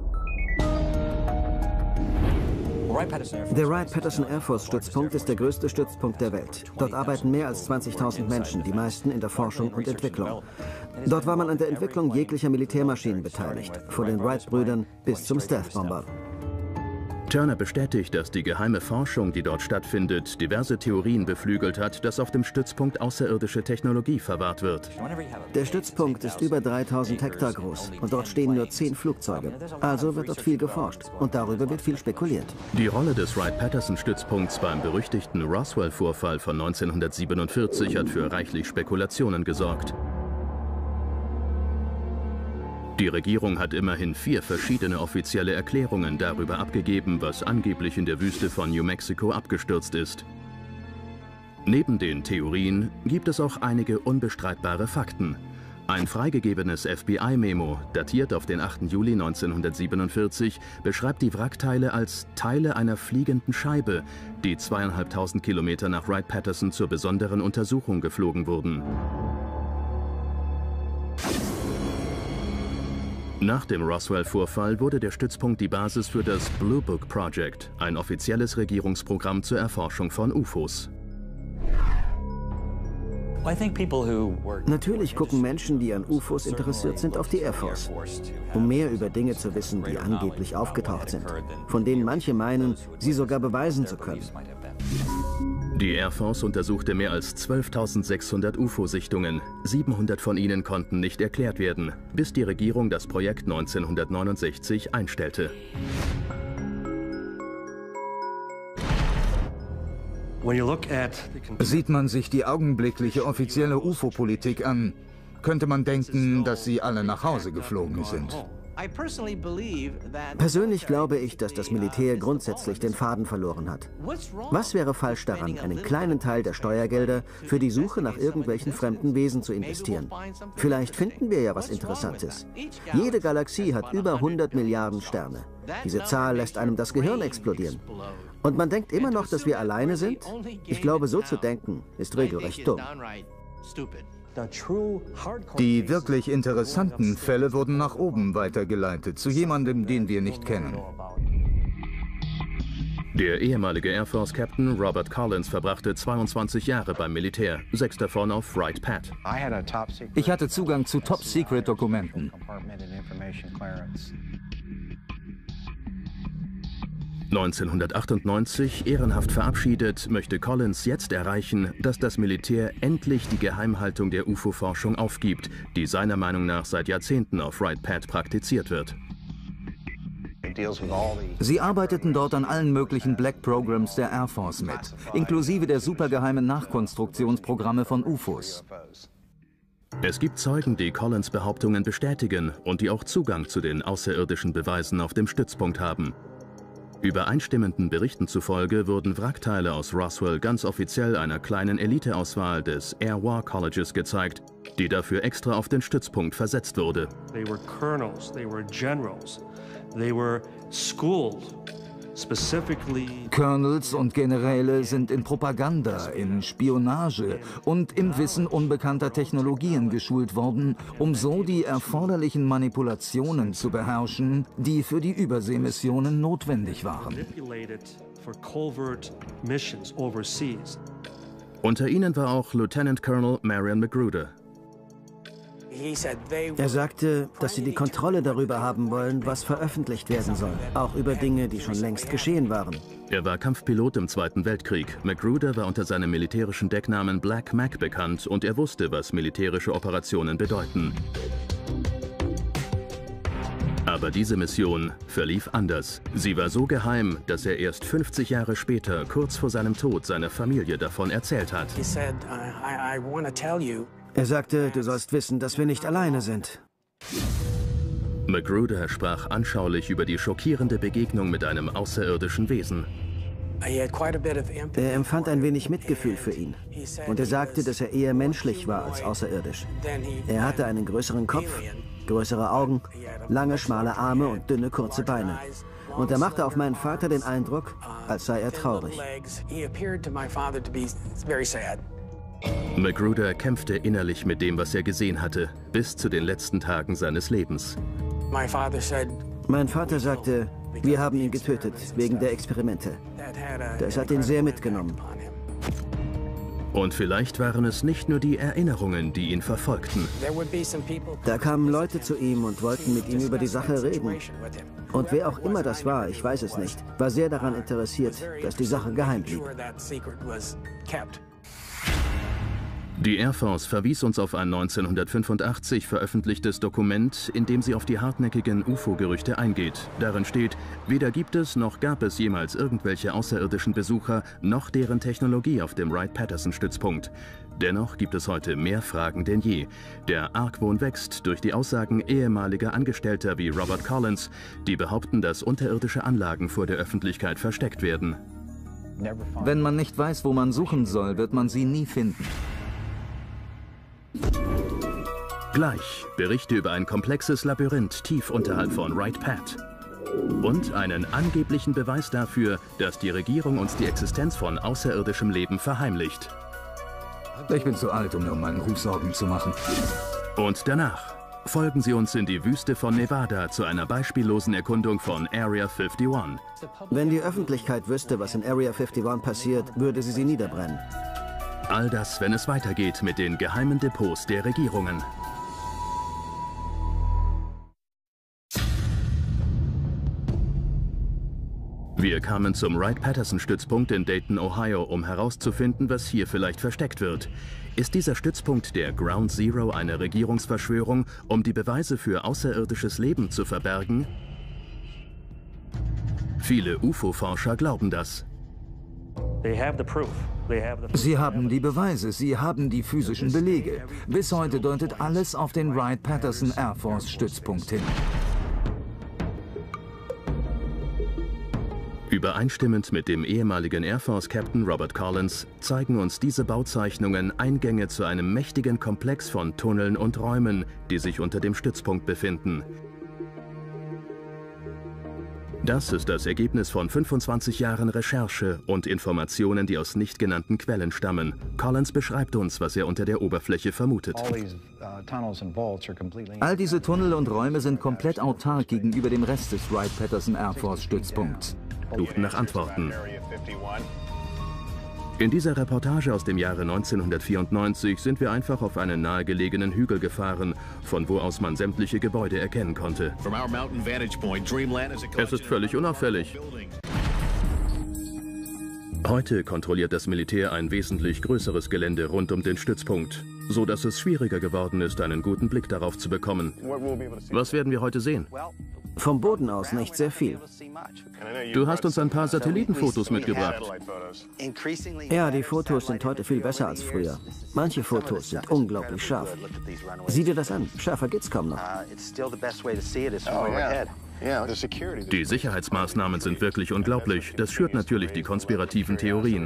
Der Wright-Patterson Air Force Stützpunkt ist der größte Stützpunkt der Welt. Dort arbeiten mehr als zwanzigtausend Menschen, die meisten in der Forschung und Entwicklung. Dort war man an der Entwicklung jeglicher Militärmaschinen beteiligt, von den Wright-Brüdern bis zum Stealth-Bomber. Turner bestätigt, dass die geheime Forschung, die dort stattfindet, diverse Theorien beflügelt hat, dass auf dem Stützpunkt außerirdische Technologie verwahrt wird. Der Stützpunkt ist über dreitausend Hektar groß und dort stehen nur zehn Flugzeuge. Also wird dort viel geforscht und darüber wird viel spekuliert. Die Rolle des Wright-Patterson-Stützpunkts beim berüchtigten Roswell-Vorfall von neunzehnhundertsiebenundvierzig hat für reichlich Spekulationen gesorgt. Die Regierung hat immerhin vier verschiedene offizielle Erklärungen darüber abgegeben, was angeblich in der Wüste von New Mexico abgestürzt ist. Neben den Theorien gibt es auch einige unbestreitbare Fakten. Ein freigegebenes F B I-Memo, datiert auf den achten Juli neunzehnhundertsiebenundvierzig, beschreibt die Wrackteile als Teile einer fliegenden Scheibe, die zweieinhalbtausend Kilometer nach Wright-Patterson zur besonderen Untersuchung geflogen wurden. Nach dem Roswell-Vorfall wurde der Stützpunkt die Basis für das Blue Book Project, ein offizielles Regierungsprogramm zur Erforschung von U F Os. Natürlich gucken Menschen, die an U F Os interessiert sind, auf die Air Force, um mehr über Dinge zu wissen, die angeblich aufgetaucht sind, von denen manche meinen, sie sogar beweisen zu können. Die Air Force untersuchte mehr als zwölftausendsechshundert U F O-Sichtungen. siebenhundert von ihnen konnten nicht erklärt werden, bis die Regierung das Projekt neunzehnhundertneunundsechzig einstellte. Sieht man sich die augenblickliche offizielle U F O-Politik an, könnte man denken, dass sie alle nach Hause geflogen sind. Persönlich glaube ich, dass das Militär grundsätzlich den Faden verloren hat. Was wäre falsch daran, einen kleinen Teil der Steuergelder für die Suche nach irgendwelchen fremden Wesen zu investieren? Vielleicht finden wir ja was Interessantes. Jede Galaxie hat über hundert Milliarden Sterne. Diese Zahl lässt einem das Gehirn explodieren. Und man denkt immer noch, dass wir alleine sind? Ich glaube, so zu denken, ist regelrecht dumm. Die wirklich interessanten Fälle wurden nach oben weitergeleitet, zu jemandem, den wir nicht kennen. Der ehemalige Air Force Captain Robert Collins verbrachte zweiundzwanzig Jahre beim Militär, sechs davon auf Wright-Pat. Ich hatte Zugang zu Top-Secret-Dokumenten. neunzehnhundertachtundneunzig, ehrenhaft verabschiedet, möchte Collins jetzt erreichen, dass das Militär endlich die Geheimhaltung der U F O-Forschung aufgibt, die seiner Meinung nach seit Jahrzehnten auf Wright-Pat praktiziert wird. Sie arbeiteten dort an allen möglichen Black Programs der Air Force mit, inklusive der supergeheimen Nachkonstruktionsprogramme von U F Os. Es gibt Zeugen, die Collins' Behauptungen bestätigen und die auch Zugang zu den außerirdischen Beweisen auf dem Stützpunkt haben. Übereinstimmenden Berichten zufolge wurden Wrackteile aus Roswell ganz offiziell einer kleinen Eliteauswahl des Air War Colleges gezeigt, die dafür extra auf den Stützpunkt versetzt wurde. They were colonels, they were generals, they were schooled. Colonels und Generäle sind in Propaganda, in Spionage und im Wissen unbekannter Technologien geschult worden, um so die erforderlichen Manipulationen zu beherrschen, die für die Überseemissionen notwendig waren. Unter ihnen war auch Lieutenant Colonel Marion Magruder. Er sagte, dass sie die Kontrolle darüber haben wollen, was veröffentlicht werden soll. Auch über Dinge, die schon längst geschehen waren. Er war Kampfpilot im Zweiten Weltkrieg. Magruder war unter seinem militärischen Decknamen Black Mac bekannt und er wusste, was militärische Operationen bedeuten. Aber diese Mission verlief anders. Sie war so geheim, dass er erst fünfzig Jahre später, kurz vor seinem Tod, seiner Familie davon erzählt hat. Er sagte, du sollst wissen, dass wir nicht alleine sind. Magruder sprach anschaulich über die schockierende Begegnung mit einem außerirdischen Wesen. Er empfand ein wenig Mitgefühl für ihn. Und er sagte, dass er eher menschlich war als außerirdisch. Er hatte einen größeren Kopf, größere Augen, lange, schmale Arme und dünne, kurze Beine. Und er machte auf meinen Vater den Eindruck, als sei er traurig. Magruder kämpfte innerlich mit dem, was er gesehen hatte, bis zu den letzten Tagen seines Lebens. Mein Vater sagte, wir haben ihn getötet, wegen der Experimente. Das hat ihn sehr mitgenommen. Und vielleicht waren es nicht nur die Erinnerungen, die ihn verfolgten. Da kamen Leute zu ihm und wollten mit ihm über die Sache reden. Und wer auch immer das war, ich weiß es nicht, war sehr daran interessiert, dass die Sache geheim blieb. Die Air Force verwies uns auf ein neunzehnhundertfünfundachtzig veröffentlichtes Dokument, in dem sie auf die hartnäckigen U F O-Gerüchte eingeht. Darin steht, weder gibt es noch gab es jemals irgendwelche außerirdischen Besucher, noch deren Technologie auf dem Wright-Patterson-Stützpunkt. Dennoch gibt es heute mehr Fragen denn je. Der Argwohn wächst durch die Aussagen ehemaliger Angestellter wie Robert Collins, die behaupten, dass unterirdische Anlagen vor der Öffentlichkeit versteckt werden. Wenn man nicht weiß, wo man suchen soll, wird man sie nie finden. Gleich Berichte über ein komplexes Labyrinth tief unterhalb von Wright Pat. Und einen angeblichen Beweis dafür, dass die Regierung uns die Existenz von außerirdischem Leben verheimlicht. Ich bin zu alt, um mir um meinen Ruf Sorgen zu machen. Und danach folgen Sie uns in die Wüste von Nevada zu einer beispiellosen Erkundung von Area einundfünfzig. Wenn die Öffentlichkeit wüsste, was in Area einundfünfzig passiert, würde sie sie niederbrennen. All das, wenn es weitergeht mit den geheimen Depots der Regierungen. Wir kamen zum Wright-Patterson-Stützpunkt in Dayton, Ohio, um herauszufinden, was hier vielleicht versteckt wird. Ist dieser Stützpunkt der Ground Zero eine Regierungsverschwörung, um die Beweise für außerirdisches Leben zu verbergen? Viele U F O-Forscher glauben das. Sie haben die Beweise, sie haben die physischen Belege. Bis heute deutet alles auf den Wright-Patterson Air Force-Stützpunkt hin. Übereinstimmend mit dem ehemaligen Air Force-Captain Robert Collins zeigen uns diese Bauzeichnungen Eingänge zu einem mächtigen Komplex von Tunneln und Räumen, die sich unter dem Stützpunkt befinden. Das ist das Ergebnis von fünfundzwanzig Jahren Recherche und Informationen, die aus nicht genannten Quellen stammen. Collins beschreibt uns, was er unter der Oberfläche vermutet. All diese Tunnel und Räume sind komplett autark gegenüber dem Rest des Wright-Patterson Air Force-Stützpunkts. Suchten nach Antworten. In dieser Reportage aus dem Jahre neunzehnhundertvierundneunzig sind wir einfach auf einen nahegelegenen Hügel gefahren, von wo aus man sämtliche Gebäude erkennen konnte. Es ist völlig unauffällig. Heute kontrolliert das Militär ein wesentlich größeres Gelände rund um den Stützpunkt, so dass es schwieriger geworden ist, einen guten Blick darauf zu bekommen. Was werden wir heute sehen? Vom Boden aus nicht sehr viel. Du hast uns ein paar Satellitenfotos mitgebracht. Ja, die Fotos sind heute viel besser als früher. Manche Fotos sind unglaublich scharf. Sieh dir das an, schärfer geht's kaum noch. Die Sicherheitsmaßnahmen sind wirklich unglaublich. Das schürt natürlich die konspirativen Theorien.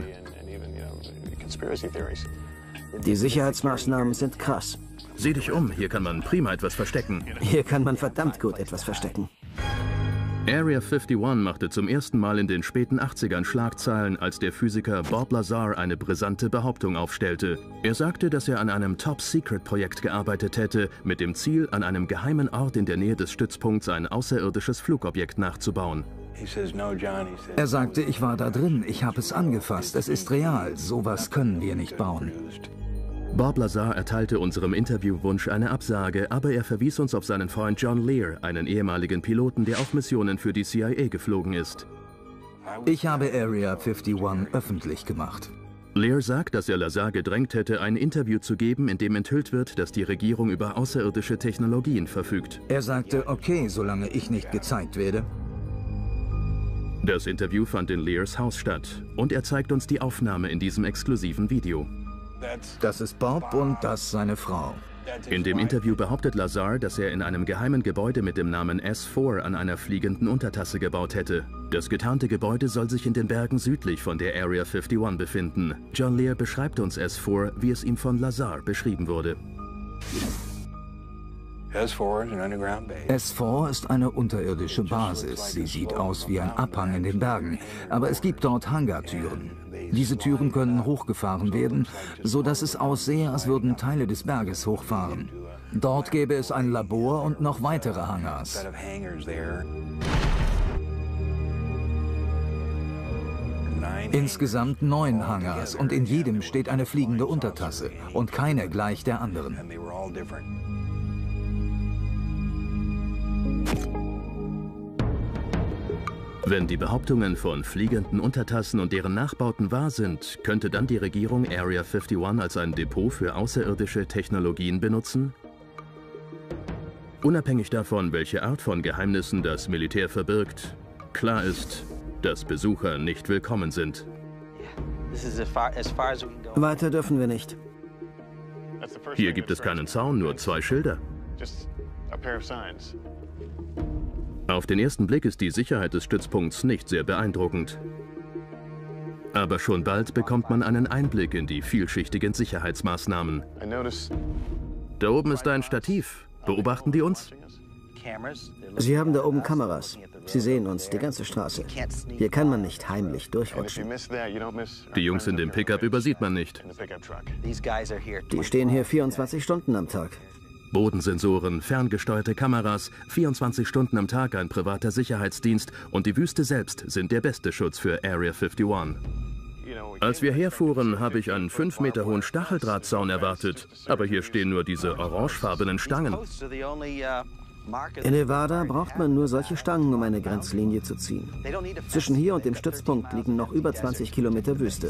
Die Sicherheitsmaßnahmen sind krass. Sieh dich um, hier kann man prima etwas verstecken. Hier kann man verdammt gut etwas verstecken. Area einundfünfzig machte zum ersten Mal in den späten achtzigern Schlagzeilen, als der Physiker Bob Lazar eine brisante Behauptung aufstellte. Er sagte, dass er an einem Top-Secret-Projekt gearbeitet hätte, mit dem Ziel, an einem geheimen Ort in der Nähe des Stützpunkts ein außerirdisches Flugobjekt nachzubauen. Er sagte, ich war da drin, ich habe es angefasst, es ist real, sowas können wir nicht bauen. Bob Lazar erteilte unserem Interviewwunsch eine Absage, aber er verwies uns auf seinen Freund John Lear, einen ehemaligen Piloten, der auf Missionen für die C I A geflogen ist. Ich habe Area einundfünfzig öffentlich gemacht. Lear sagt, dass er Lazar gedrängt hätte, ein Interview zu geben, in dem enthüllt wird, dass die Regierung über außerirdische Technologien verfügt. Er sagte, okay, solange ich nicht gezeigt werde. Das Interview fand in Lears Haus statt und er zeigt uns die Aufnahme in diesem exklusiven Video. Das ist Bob und das seine Frau. In dem Interview behauptet Lazar, dass er in einem geheimen Gebäude mit dem Namen S vier an einer fliegenden Untertasse gebaut hätte. Das getarnte Gebäude soll sich in den Bergen südlich von der Area einundfünfzig befinden. John Lear beschreibt uns S vier, wie es ihm von Lazar beschrieben wurde. S vier ist eine unterirdische Basis. Sie sieht aus wie ein Abhang in den Bergen, aber es gibt dort Hangartüren. Diese Türen können hochgefahren werden, so dass es aussehe, als würden Teile des Berges hochfahren. Dort gäbe es ein Labor und noch weitere Hangars. Insgesamt neun Hangars und in jedem steht eine fliegende Untertasse und keine gleich der anderen. Wenn die Behauptungen von fliegenden Untertassen und deren Nachbauten wahr sind, könnte dann die Regierung Area einundfünfzig als ein Depot für außerirdische Technologien benutzen? Unabhängig davon, welche Art von Geheimnissen das Militär verbirgt, klar ist, dass Besucher nicht willkommen sind. Weiter dürfen wir nicht. Hier gibt es keinen Zaun, nur zwei Schilder. Auf den ersten Blick ist die Sicherheit des Stützpunkts nicht sehr beeindruckend. Aber schon bald bekommt man einen Einblick in die vielschichtigen Sicherheitsmaßnahmen. Da oben ist ein Stativ. Beobachten die uns? Sie haben da oben Kameras. Sie sehen uns, die ganze Straße. Hier kann man nicht heimlich durchrutschen. Die Jungs in dem Pickup übersieht man nicht. Die stehen hier vierundzwanzig Stunden am Tag. Bodensensoren, ferngesteuerte Kameras, vierundzwanzig Stunden am Tag ein privater Sicherheitsdienst und die Wüste selbst sind der beste Schutz für Area einundfünfzig. Als wir herfuhren, habe ich einen fünf Meter hohen Stacheldrahtzaun erwartet. Aber hier stehen nur diese orangefarbenen Stangen. In Nevada braucht man nur solche Stangen, um eine Grenzlinie zu ziehen. Zwischen hier und dem Stützpunkt liegen noch über zwanzig Kilometer Wüste.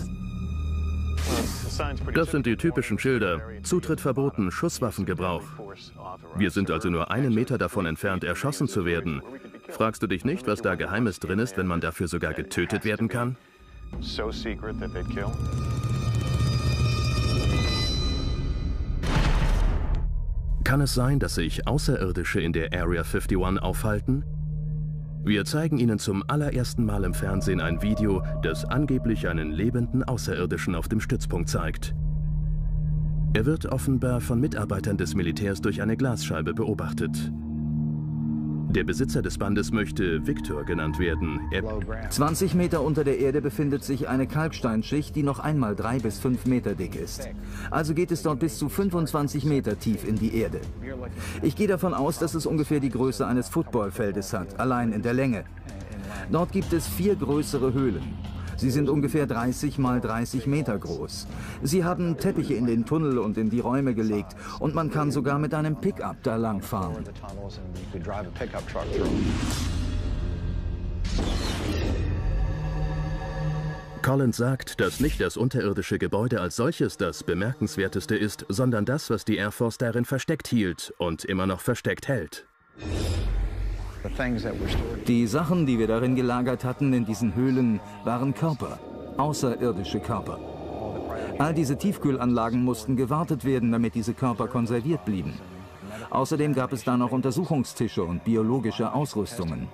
Das sind die typischen Schilder. Zutritt verboten, Schusswaffengebrauch. Wir sind also nur einen Meter davon entfernt, erschossen zu werden. Fragst du dich nicht, was da Geheimes drin ist, wenn man dafür sogar getötet werden kann? Kann es sein, dass sich Außerirdische in der Area einundfünfzig aufhalten? Wir zeigen Ihnen zum allerersten Mal im Fernsehen ein Video, das angeblich einen lebenden Außerirdischen auf dem Stützpunkt zeigt. Er wird offenbar von Mitarbeitern des Militärs durch eine Glasscheibe beobachtet. Der Besitzer des Bandes möchte Victor genannt werden. Er zwanzig Meter unter der Erde befindet sich eine Kalksteinschicht, die noch einmal drei bis fünf Meter dick ist. Also geht es dort bis zu fünfundzwanzig Meter tief in die Erde. Ich gehe davon aus, dass es ungefähr die Größe eines Footballfeldes hat, allein in der Länge. Dort gibt es vier größere Höhlen. Sie sind ungefähr dreißig mal dreißig Meter groß. Sie haben Teppiche in den Tunnel und in die Räume gelegt und man kann sogar mit einem Pickup da lang fahren. Collins sagt, dass nicht das unterirdische Gebäude als solches das Bemerkenswerteste ist, sondern das, was die Air Force darin versteckt hielt und immer noch versteckt hält. Die Sachen, die wir darin gelagert hatten in diesen Höhlen, waren Körper, außerirdische Körper. All diese Tiefkühlanlagen mussten gewartet werden, damit diese Körper konserviert blieben. Außerdem gab es da noch Untersuchungstische und biologische Ausrüstungen.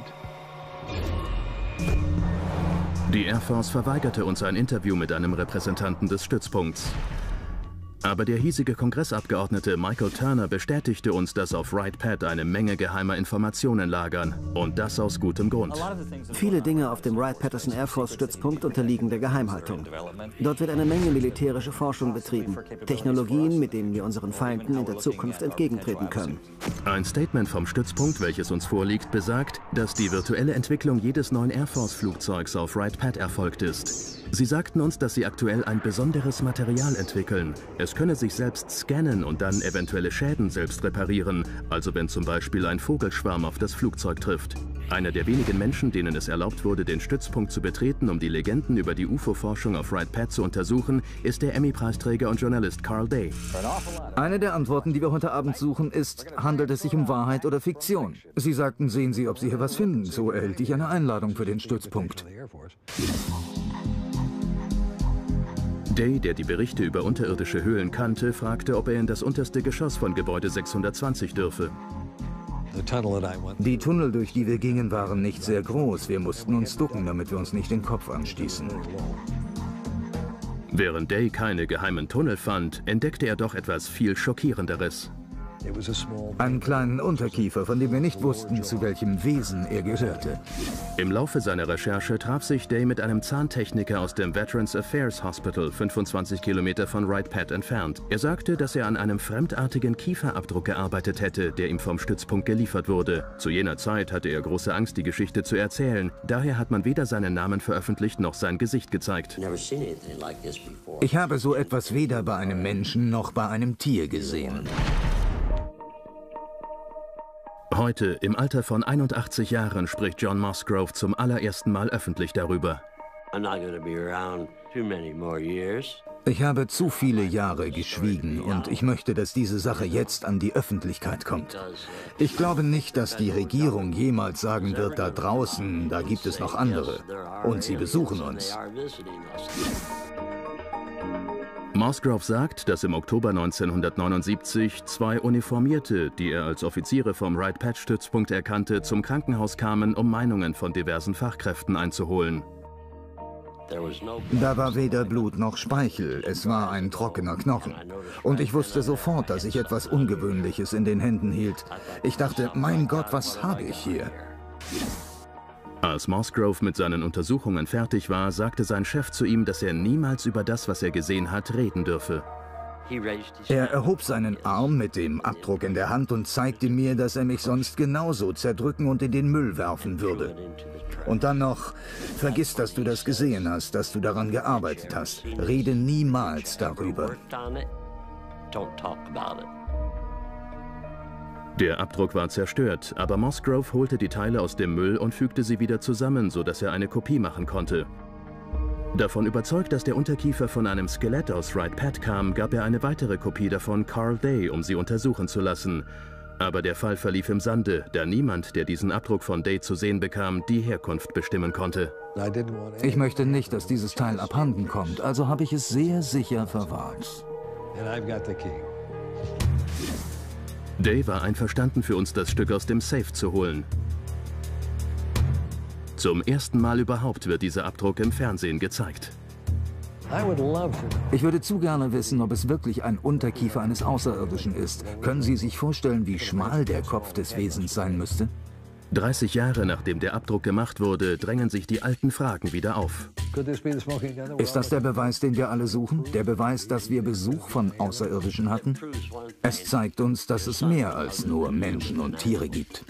Die Air Force verweigerte uns ein Interview mit einem Repräsentanten des Stützpunkts. Aber der hiesige Kongressabgeordnete Michael Turner bestätigte uns, dass auf Wright Pat eine Menge geheimer Informationen lagern. Und das aus gutem Grund. Viele Dinge auf dem Wright-Patterson Air Force-Stützpunkt unterliegen der Geheimhaltung. Dort wird eine Menge militärische Forschung betrieben. Technologien, mit denen wir unseren Feinden in der Zukunft entgegentreten können. Ein Statement vom Stützpunkt, welches uns vorliegt, besagt, dass die virtuelle Entwicklung jedes neuen Air Force-Flugzeugs auf Wright Pat erfolgt ist. Sie sagten uns, dass sie aktuell ein besonderes Material entwickeln. Es könne sich selbst scannen und dann eventuelle Schäden selbst reparieren, also wenn zum Beispiel ein Vogelschwarm auf das Flugzeug trifft. Einer der wenigen Menschen, denen es erlaubt wurde, den Stützpunkt zu betreten, um die Legenden über die U F O-Forschung auf Wright Pat zu untersuchen, ist der Emmy-Preisträger und Journalist Carl Day. Eine der Antworten, die wir heute Abend suchen, ist, handelt es sich um Wahrheit oder Fiktion? Sie sagten, sehen Sie, ob Sie hier was finden. So erhielt ich eine Einladung für den Stützpunkt. Day, der die Berichte über unterirdische Höhlen kannte, fragte, ob er in das unterste Geschoss von Gebäude sechshundertzwanzig dürfe. Die Tunnel, durch die wir gingen, waren nicht sehr groß. Wir mussten uns ducken, damit wir uns nicht den Kopf anstießen. Während Day keine geheimen Tunnel fand, entdeckte er doch etwas viel Schockierenderes. Einen kleinen Unterkiefer, von dem wir nicht wussten, zu welchem Wesen er gehörte. Im Laufe seiner Recherche traf sich Day mit einem Zahntechniker aus dem Veterans Affairs Hospital, fünfundzwanzig Kilometer von Wright Pat entfernt. Er sagte, dass er an einem fremdartigen Kieferabdruck gearbeitet hätte, der ihm vom Stützpunkt geliefert wurde. Zu jener Zeit hatte er große Angst, die Geschichte zu erzählen. Daher hat man weder seinen Namen veröffentlicht noch sein Gesicht gezeigt. Ich habe so etwas weder bei einem Menschen noch bei einem Tier gesehen. Heute, im Alter von einundachtzig Jahren, spricht John Musgrove zum allerersten Mal öffentlich darüber. Ich habe zu viele Jahre geschwiegen und ich möchte, dass diese Sache jetzt an die Öffentlichkeit kommt. Ich glaube nicht, dass die Regierung jemals sagen wird, da draußen, da gibt es noch andere. Und sie besuchen uns. Musgrove sagt, dass im Oktober neunzehnhundertneunundsiebzig zwei Uniformierte, die er als Offiziere vom Wright Pat Stützpunkt erkannte, zum Krankenhaus kamen, um Meinungen von diversen Fachkräften einzuholen. Da war weder Blut noch Speichel, es war ein trockener Knochen. Und ich wusste sofort, dass ich etwas Ungewöhnliches in den Händen hielt. Ich dachte, mein Gott, was habe ich hier? Als Musgrove mit seinen Untersuchungen fertig war, sagte sein Chef zu ihm, dass er niemals über das, was er gesehen hat, reden dürfe. Er erhob seinen Arm mit dem Abdruck in der Hand und zeigte mir, dass er mich sonst genauso zerdrücken und in den Müll werfen würde. Und dann noch, vergiss, dass du das gesehen hast, dass du daran gearbeitet hast. Rede niemals darüber. Der Abdruck war zerstört, aber Musgrove holte die Teile aus dem Müll und fügte sie wieder zusammen, sodass er eine Kopie machen konnte. Davon überzeugt, dass der Unterkiefer von einem Skelett aus Wright Pat kam, gab er eine weitere Kopie davon Carl Day, um sie untersuchen zu lassen. Aber der Fall verlief im Sande, da niemand, der diesen Abdruck von Day zu sehen bekam, die Herkunft bestimmen konnte. Ich möchte nicht, dass dieses Teil abhanden kommt, also habe ich es sehr sicher verwahrt. Day war einverstanden, für uns das Stück aus dem Safe zu holen. Zum ersten Mal überhaupt wird dieser Abdruck im Fernsehen gezeigt. Ich würde zu gerne wissen, ob es wirklich ein Unterkiefer eines Außerirdischen ist. Können Sie sich vorstellen, wie schmal der Kopf des Wesens sein müsste? dreißig Jahre nachdem der Abdruck gemacht wurde, drängen sich die alten Fragen wieder auf. Ist das der Beweis, den wir alle suchen? Der Beweis, dass wir Besuch von Außerirdischen hatten? Es zeigt uns, dass es mehr als nur Menschen und Tiere gibt.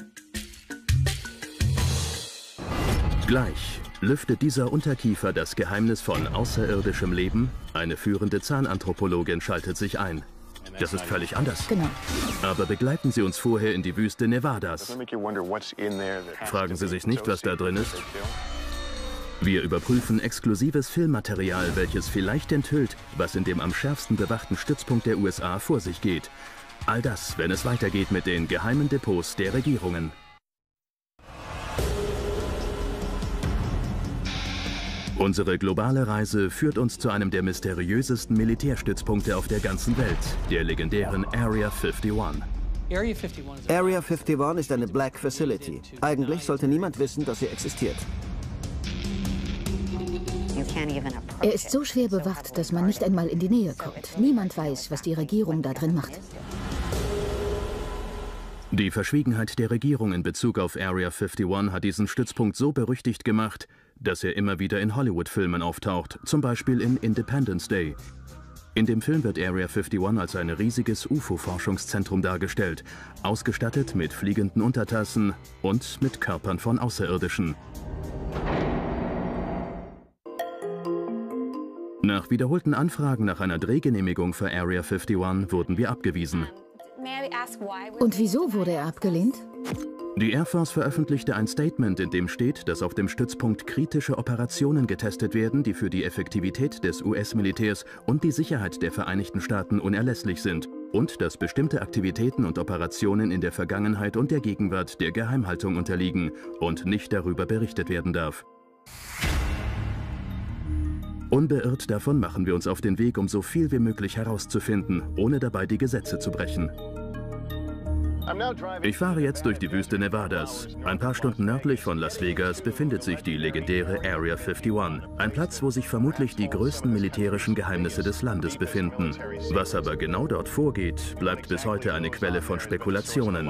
Gleich lüftet dieser Unterkiefer das Geheimnis von außerirdischem Leben. Eine führende Zahnanthropologin schaltet sich ein. Das ist völlig anders. Genau. Aber begleiten Sie uns vorher in die Wüste Nevadas. Fragen Sie sich nicht, was da drin ist? Wir überprüfen exklusives Filmmaterial, welches vielleicht enthüllt, was in dem am schärfsten bewachten Stützpunkt der U S A vor sich geht. All das, wenn es weitergeht mit den geheimen Depots der Regierungen. Unsere globale Reise führt uns zu einem der mysteriösesten Militärstützpunkte auf der ganzen Welt, der legendären Area einundfünfzig. Area einundfünfzig ist eine Black Facility. Eigentlich sollte niemand wissen, dass sie existiert. Er ist so schwer bewacht, dass man nicht einmal in die Nähe kommt. Niemand weiß, was die Regierung da drin macht. Die Verschwiegenheit der Regierung in Bezug auf Area einundfünfzig hat diesen Stützpunkt so berüchtigt gemacht, dass er immer wieder in Hollywood-Filmen auftaucht, zum Beispiel in Independence Day. In dem Film wird Area einundfünfzig als ein riesiges U F O-Forschungszentrum dargestellt, ausgestattet mit fliegenden Untertassen und mit Körpern von Außerirdischen. Nach wiederholten Anfragen nach einer Drehgenehmigung für Area einundfünfzig wurden wir abgewiesen. Und wieso wurde er abgelehnt? Die Air Force veröffentlichte ein Statement, in dem steht, dass auf dem Stützpunkt kritische Operationen getestet werden, die für die Effektivität des U S-Militärs und die Sicherheit der Vereinigten Staaten unerlässlich sind und dass bestimmte Aktivitäten und Operationen in der Vergangenheit und der Gegenwart der Geheimhaltung unterliegen und nicht darüber berichtet werden darf. Unbeirrt davon machen wir uns auf den Weg, um so viel wie möglich herauszufinden, ohne dabei die Gesetze zu brechen. Ich fahre jetzt durch die Wüste Nevadas. Ein paar Stunden nördlich von Las Vegas befindet sich die legendäre Area einundfünfzig. Ein Platz, wo sich vermutlich die größten militärischen Geheimnisse des Landes befinden. Was aber genau dort vorgeht, bleibt bis heute eine Quelle von Spekulationen.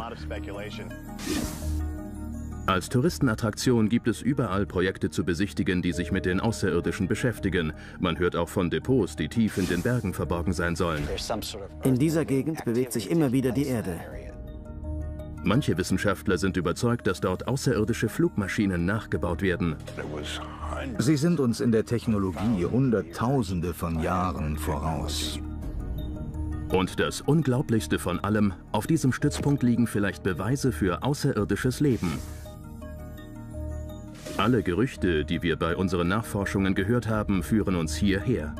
Als Touristenattraktion gibt es überall Projekte zu besichtigen, die sich mit den Außerirdischen beschäftigen. Man hört auch von Depots, die tief in den Bergen verborgen sein sollen. In dieser Gegend bewegt sich immer wieder die Erde. Manche Wissenschaftler sind überzeugt, dass dort außerirdische Flugmaschinen nachgebaut werden. Sie sind uns in der Technologie Hunderttausende von Jahren voraus. Und das Unglaublichste von allem, auf diesem Stützpunkt liegen vielleicht Beweise für außerirdisches Leben. Alle Gerüchte, die wir bei unseren Nachforschungen gehört haben, führen uns hierher.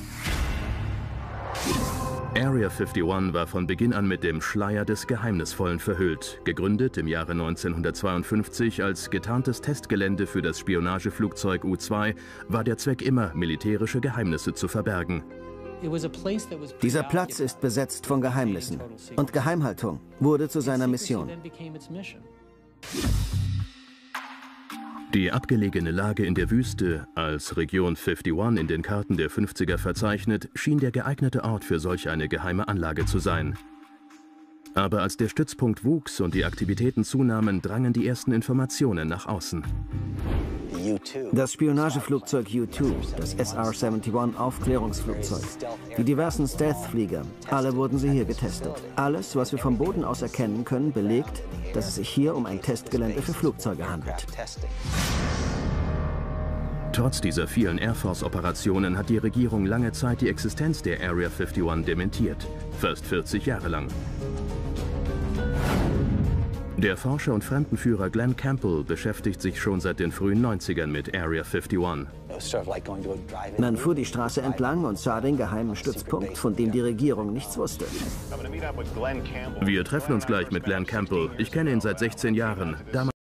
Area einundfünfzig war von Beginn an mit dem Schleier des Geheimnisvollen verhüllt. Gegründet im Jahre neunzehnhundertzweiundfünfzig als getarntes Testgelände für das Spionageflugzeug U zwei, war der Zweck immer, militärische Geheimnisse zu verbergen. Dieser Platz ist besetzt von Geheimnissen und Geheimhaltung wurde zu seiner Mission. Die abgelegene Lage in der Wüste, als Region einundfünfzig in den Karten der fünfziger verzeichnet, schien der geeignete Ort für solch eine geheime Anlage zu sein. Aber als der Stützpunkt wuchs und die Aktivitäten zunahmen, drangen die ersten Informationen nach außen. Das Spionageflugzeug U zwei, das S R einundsiebzig Aufklärungsflugzeug, die diversen Stealth-Flieger, alle wurden sie hier getestet. Alles, was wir vom Boden aus erkennen können, belegt, dass es sich hier um ein Testgelände für Flugzeuge handelt. Trotz dieser vielen Air Force-Operationen hat die Regierung lange Zeit die Existenz der Area einundfünfzig dementiert, fast vierzig Jahre lang. Der Forscher und Fremdenführer Glenn Campbell beschäftigt sich schon seit den frühen neunzigern mit Area einundfünfzig. Man fuhr die Straße entlang und sah den geheimen Stützpunkt, von dem die Regierung nichts wusste. Wir treffen uns gleich mit Glenn Campbell. Ich kenne ihn seit sechzehn Jahren. Damals